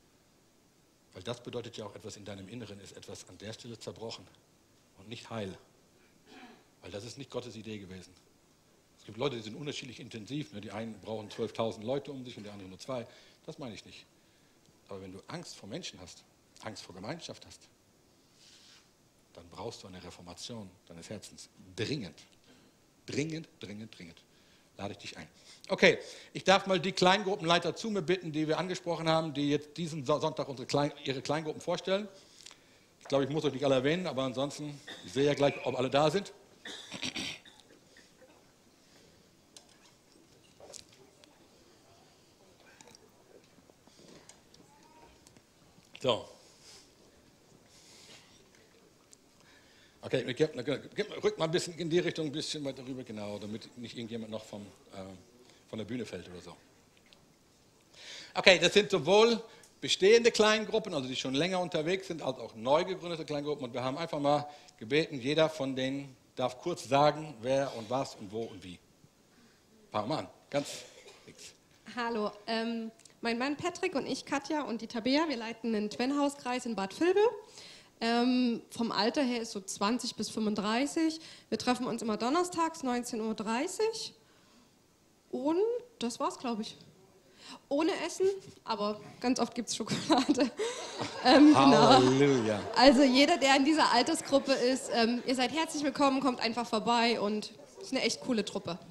S4: Weil das bedeutet ja auch, etwas in deinem Inneren ist etwas an der Stelle zerbrochen und nicht heil. Weil das ist nicht Gottes Idee gewesen. Es gibt Leute, die sind unterschiedlich intensiv. Die einen brauchen 12.000 Leute um sich und die anderen nur 2. Das meine ich nicht. Aber wenn du Angst vor Menschen hast, Angst vor Gemeinschaft hast, dann brauchst du eine Reformation deines Herzens. Dringend. Dringend, dringend, dringend. Lade ich dich ein. Okay, ich darf mal die Kleingruppenleiter zu mir bitten, die wir angesprochen haben, die jetzt diesen Sonntag ihre Kleingruppen vorstellen. Ich glaube, ich muss euch nicht alle erwähnen, aber ansonsten, ich sehe ja gleich, ob alle da sind. So. Okay, rückt mal ein bisschen in die Richtung, ein bisschen weiter rüber, genau, damit nicht irgendjemand noch von der Bühne fällt oder so. Okay, das sind sowohl bestehende Kleingruppen, also die schon länger unterwegs sind, als auch neu gegründete Kleingruppen. Und wir haben einfach mal gebeten, jeder von denen darf kurz sagen, wer und was und wo und wie. Fangen wir mal an, ganz fix.
S3: Hallo, mein Mann Patrick und ich, Katja und die Tabea, wir leiten einen Twin-Hauskreis in Bad Vilbel. Vom Alter her ist so 20 bis 35. Wir treffen uns immer donnerstags, 19:30 Uhr. Und das war's, glaube ich. Ohne Essen, aber ganz oft gibt es Schokolade. Genau.
S4: Halleluja.
S3: Also jeder, der in dieser Altersgruppe ist, ihr seid herzlich willkommen, kommt einfach vorbei und es ist eine echt coole Truppe.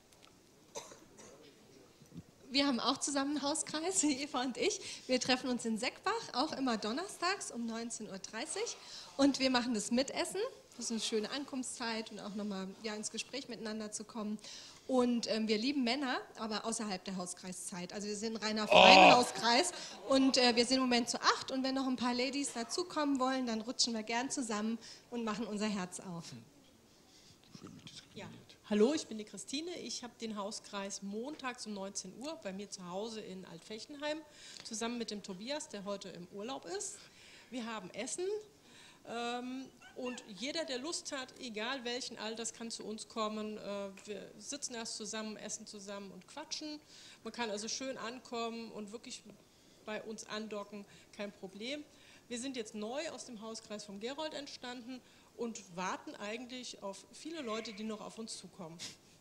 S5: Wir haben auch zusammen einen Hauskreis, Eva und ich. Wir treffen uns in Seckbach, auch immer donnerstags um 19:30 Uhr. Und wir machen das Mitessen. Das ist eine schöne Ankunftszeit und auch nochmal ins Gespräch miteinander zu kommen. Und wir lieben Männer, aber außerhalb der Hauskreiszeit. Also wir sind ein reiner Frauenhauskreis und wir sind im Moment zu 8. Und wenn noch ein paar Ladies dazukommen wollen, dann rutschen wir gern zusammen und machen unser Herz auf.
S6: Ja. Hallo, ich bin die Christine. Ich habe den Hauskreis montags um 19 Uhr bei mir zu Hause in Altfechenheim, zusammen mit dem Tobias, der heute im Urlaub ist. Wir haben Essen Und jeder, der Lust hat, egal welchen Alters, kann zu uns kommen. Wir sitzen erst zusammen, essen zusammen und quatschen. Man kann also schön ankommen und wirklich bei uns andocken, kein Problem. Wir sind jetzt neu aus dem Hauskreis von Gerold entstanden und warten eigentlich auf viele Leute, die noch auf uns zukommen.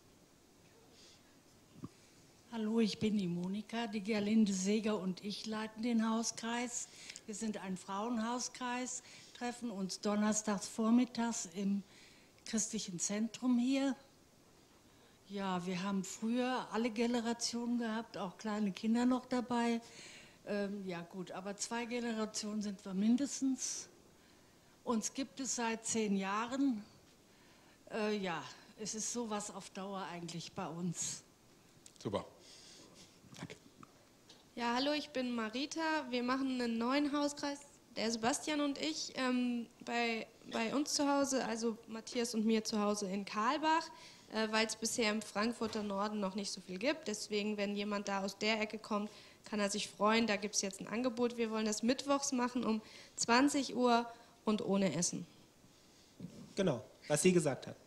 S7: Hallo, ich bin die Monika, die Gerlinde Seeger und ich leiten den Hauskreis. Wir sind ein Frauenhauskreis, treffen uns donnerstags vormittags im christlichen Zentrum hier. Ja, wir haben früher alle Generationen gehabt, auch kleine Kinder noch dabei. Ja gut, aber 2 Generationen sind wir mindestens. Uns gibt es seit 10 Jahren. Ja, es ist sowas auf Dauer eigentlich bei uns.
S4: Super. Danke.
S2: Ja, hallo, ich bin Marita. Wir machen einen neuen Hauskreis, der Sebastian und ich, bei uns zu Hause, also Matthias und mir zu Hause in Karlbach, weil es bisher im Frankfurter Norden noch nicht so viel gibt. Deswegen, wenn jemand da aus der Ecke kommt, kann er sich freuen. Da gibt es jetzt ein Angebot. Wir wollen das mittwochs machen um 20 Uhr und ohne Essen.
S8: Genau, was sie gesagt hat.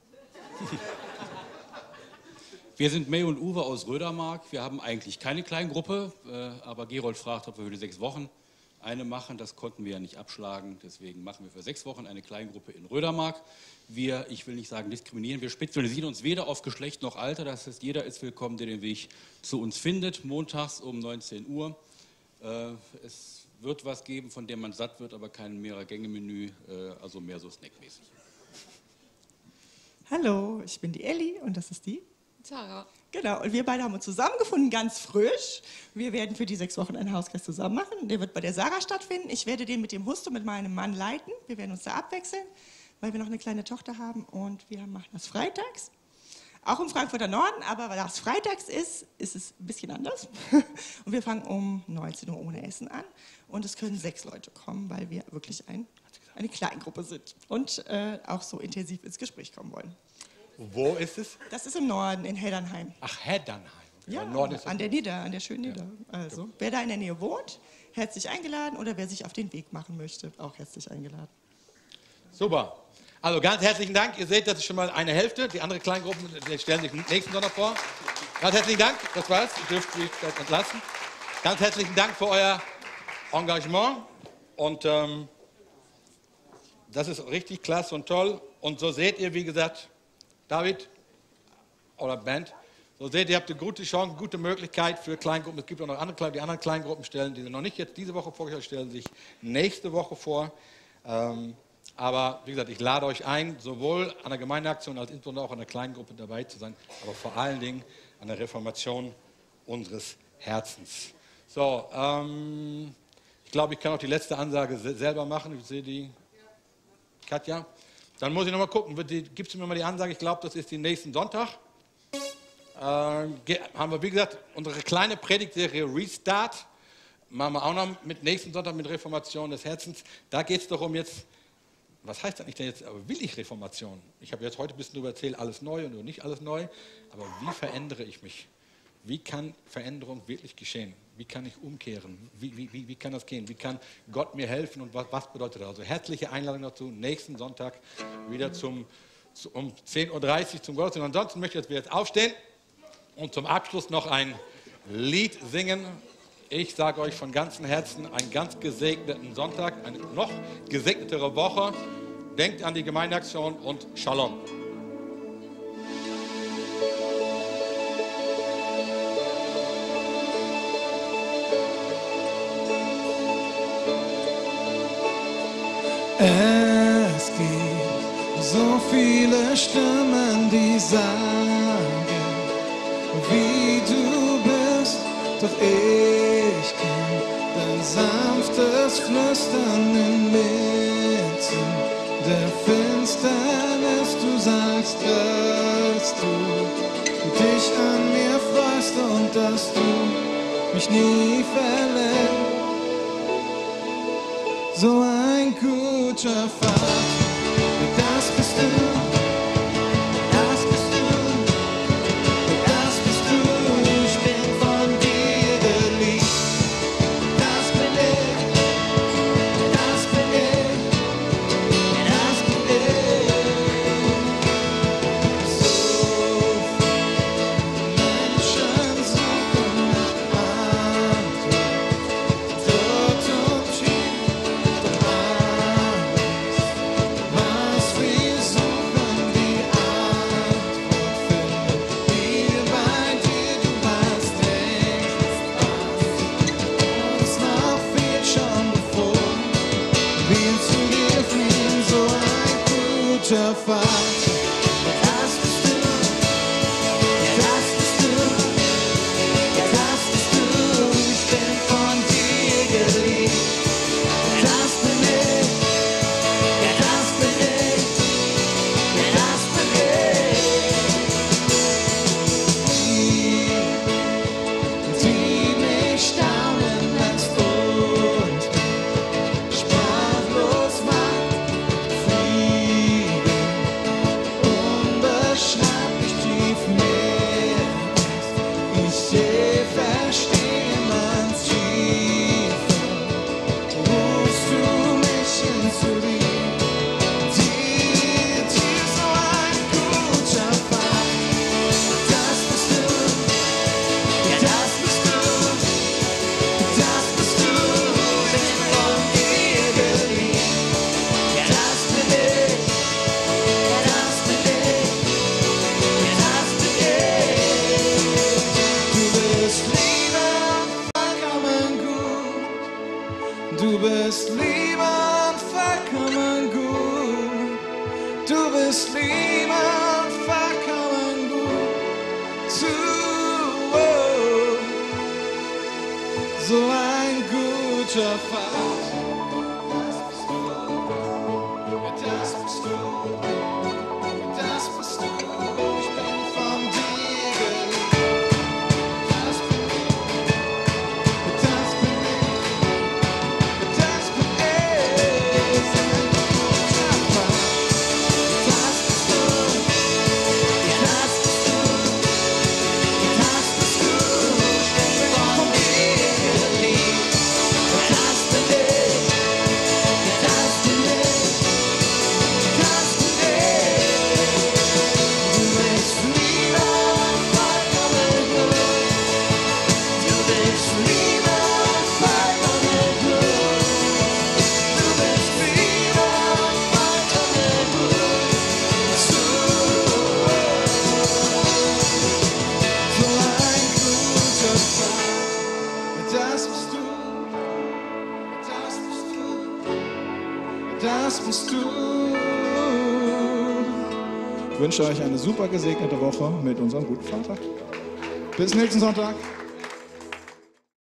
S9: Wir sind May und Uwe aus Rödermark. Wir haben eigentlich keine Kleingruppe, aber Gerold fragt, ob wir für die 6 Wochen eine machen. Das konnten wir ja nicht abschlagen. Deswegen machen wir für 6 Wochen eine Kleingruppe in Rödermark. Wir, ich will nicht sagen diskriminieren, wir spezialisieren uns weder auf Geschlecht noch Alter. Das heißt, jeder ist willkommen, der den Weg zu uns findet. Montags um 19 Uhr. Es wird was geben, von dem man satt wird, aber kein Mehrere-Gänge-Menü, also mehr so snackmäßig.
S10: Hallo, ich bin die Elli und das ist die
S3: Sarah.
S10: Genau, und wir beide haben uns zusammengefunden, ganz frisch. Wir werden für die 6 Wochen einen Hauskreis zusammen machen. Der wird bei der Sarah stattfinden. Ich werde den mit dem Husto, mit meinem Mann leiten. Wir werden uns da abwechseln, weil wir noch eine kleine Tochter haben und wir machen das freitags. Auch im Frankfurter Norden, aber weil das freitags ist, ist es ein bisschen anders. Und wir fangen um 19 Uhr ohne Essen an und es können 6 Leute kommen, weil wir wirklich eine Kleingruppe sind und auch so intensiv ins Gespräch kommen wollen.
S4: Wo ist es?
S10: Das ist im Norden, in Heddernheim.
S4: Ach, Heddernheim.
S10: Ja,
S4: Norden ist
S10: an der schönen Nidda. Also, wer da in der Nähe wohnt, herzlich eingeladen oder wer sich auf den Weg machen möchte, auch herzlich eingeladen.
S4: Super. Also ganz herzlichen Dank. Ihr seht, das ist schon mal eine Hälfte. Die andere Kleingruppen die stellen sich nächsten Sonntag vor. Ganz herzlichen Dank. Das war's. Ihr dürft mich entlassen. Ganz herzlichen Dank für euer Engagement. Und das ist richtig klasse und toll. Und so seht ihr, wie gesagt, David oder Band, so seht ihr, habt eine gute Chance, gute Möglichkeit für Kleingruppen. Es gibt auch noch andere Kleingruppen, die anderen Kleingruppen stellen, die noch nicht jetzt diese Woche vorgestellt, stellen sich nächste Woche vor. Aber wie gesagt, ich lade euch ein, sowohl an der Gemeindeaktion als insbesondere auch an der Kleingruppe dabei zu sein, aber vor allen Dingen an der Reformation unseres Herzens. So, ich glaube, ich kann auch die letzte Ansage selber machen. Ich sehe die Katja. Dann muss ich nochmal gucken, gibt es mir mal die Ansage, ich glaube, das ist den nächsten Sonntag. Haben wir, wie gesagt, unsere kleine Predigtserie Restart. Machen wir auch noch mit nächsten Sonntag mit Reformation des Herzens. Da geht es darum jetzt, was heißt das nicht denn jetzt, aber will ich Reformation? Ich habe jetzt heute ein bisschen darüber erzählt, alles neu und nicht alles neu. Aber wie verändere ich mich? Wie kann Veränderung wirklich geschehen? Wie kann ich umkehren? Wie kann das gehen? Wie kann Gott mir helfen und was bedeutet das? Also herzliche Einladung dazu, nächsten Sonntag wieder um 10.30 Uhr zum Gottesdienst. Ansonsten möchte ich jetzt aufstehen und zum Abschluss noch ein Lied singen. Ich sage euch von ganzem Herzen einen ganz gesegneten Sonntag, eine noch gesegnetere Woche. Denkt an die Gemeindeaktion und Shalom.
S1: Es gibt so viele Stimmen, die sagen, wie du bist, doch ich kenn dein sanftes Flüstern inmitten der Finsternis. Du sagst, dass du dich an mir freust und dass du mich nie verlässt. So ein guter Vater, das bist du, das bist du, das bist du. Ich bin von dir geliebt, das bin ich, das bin ich, das bin ich. das bist du.
S11: Ich wünsche euch eine super gesegnete Woche mit unserem guten Vater. Bis nächsten Sonntag.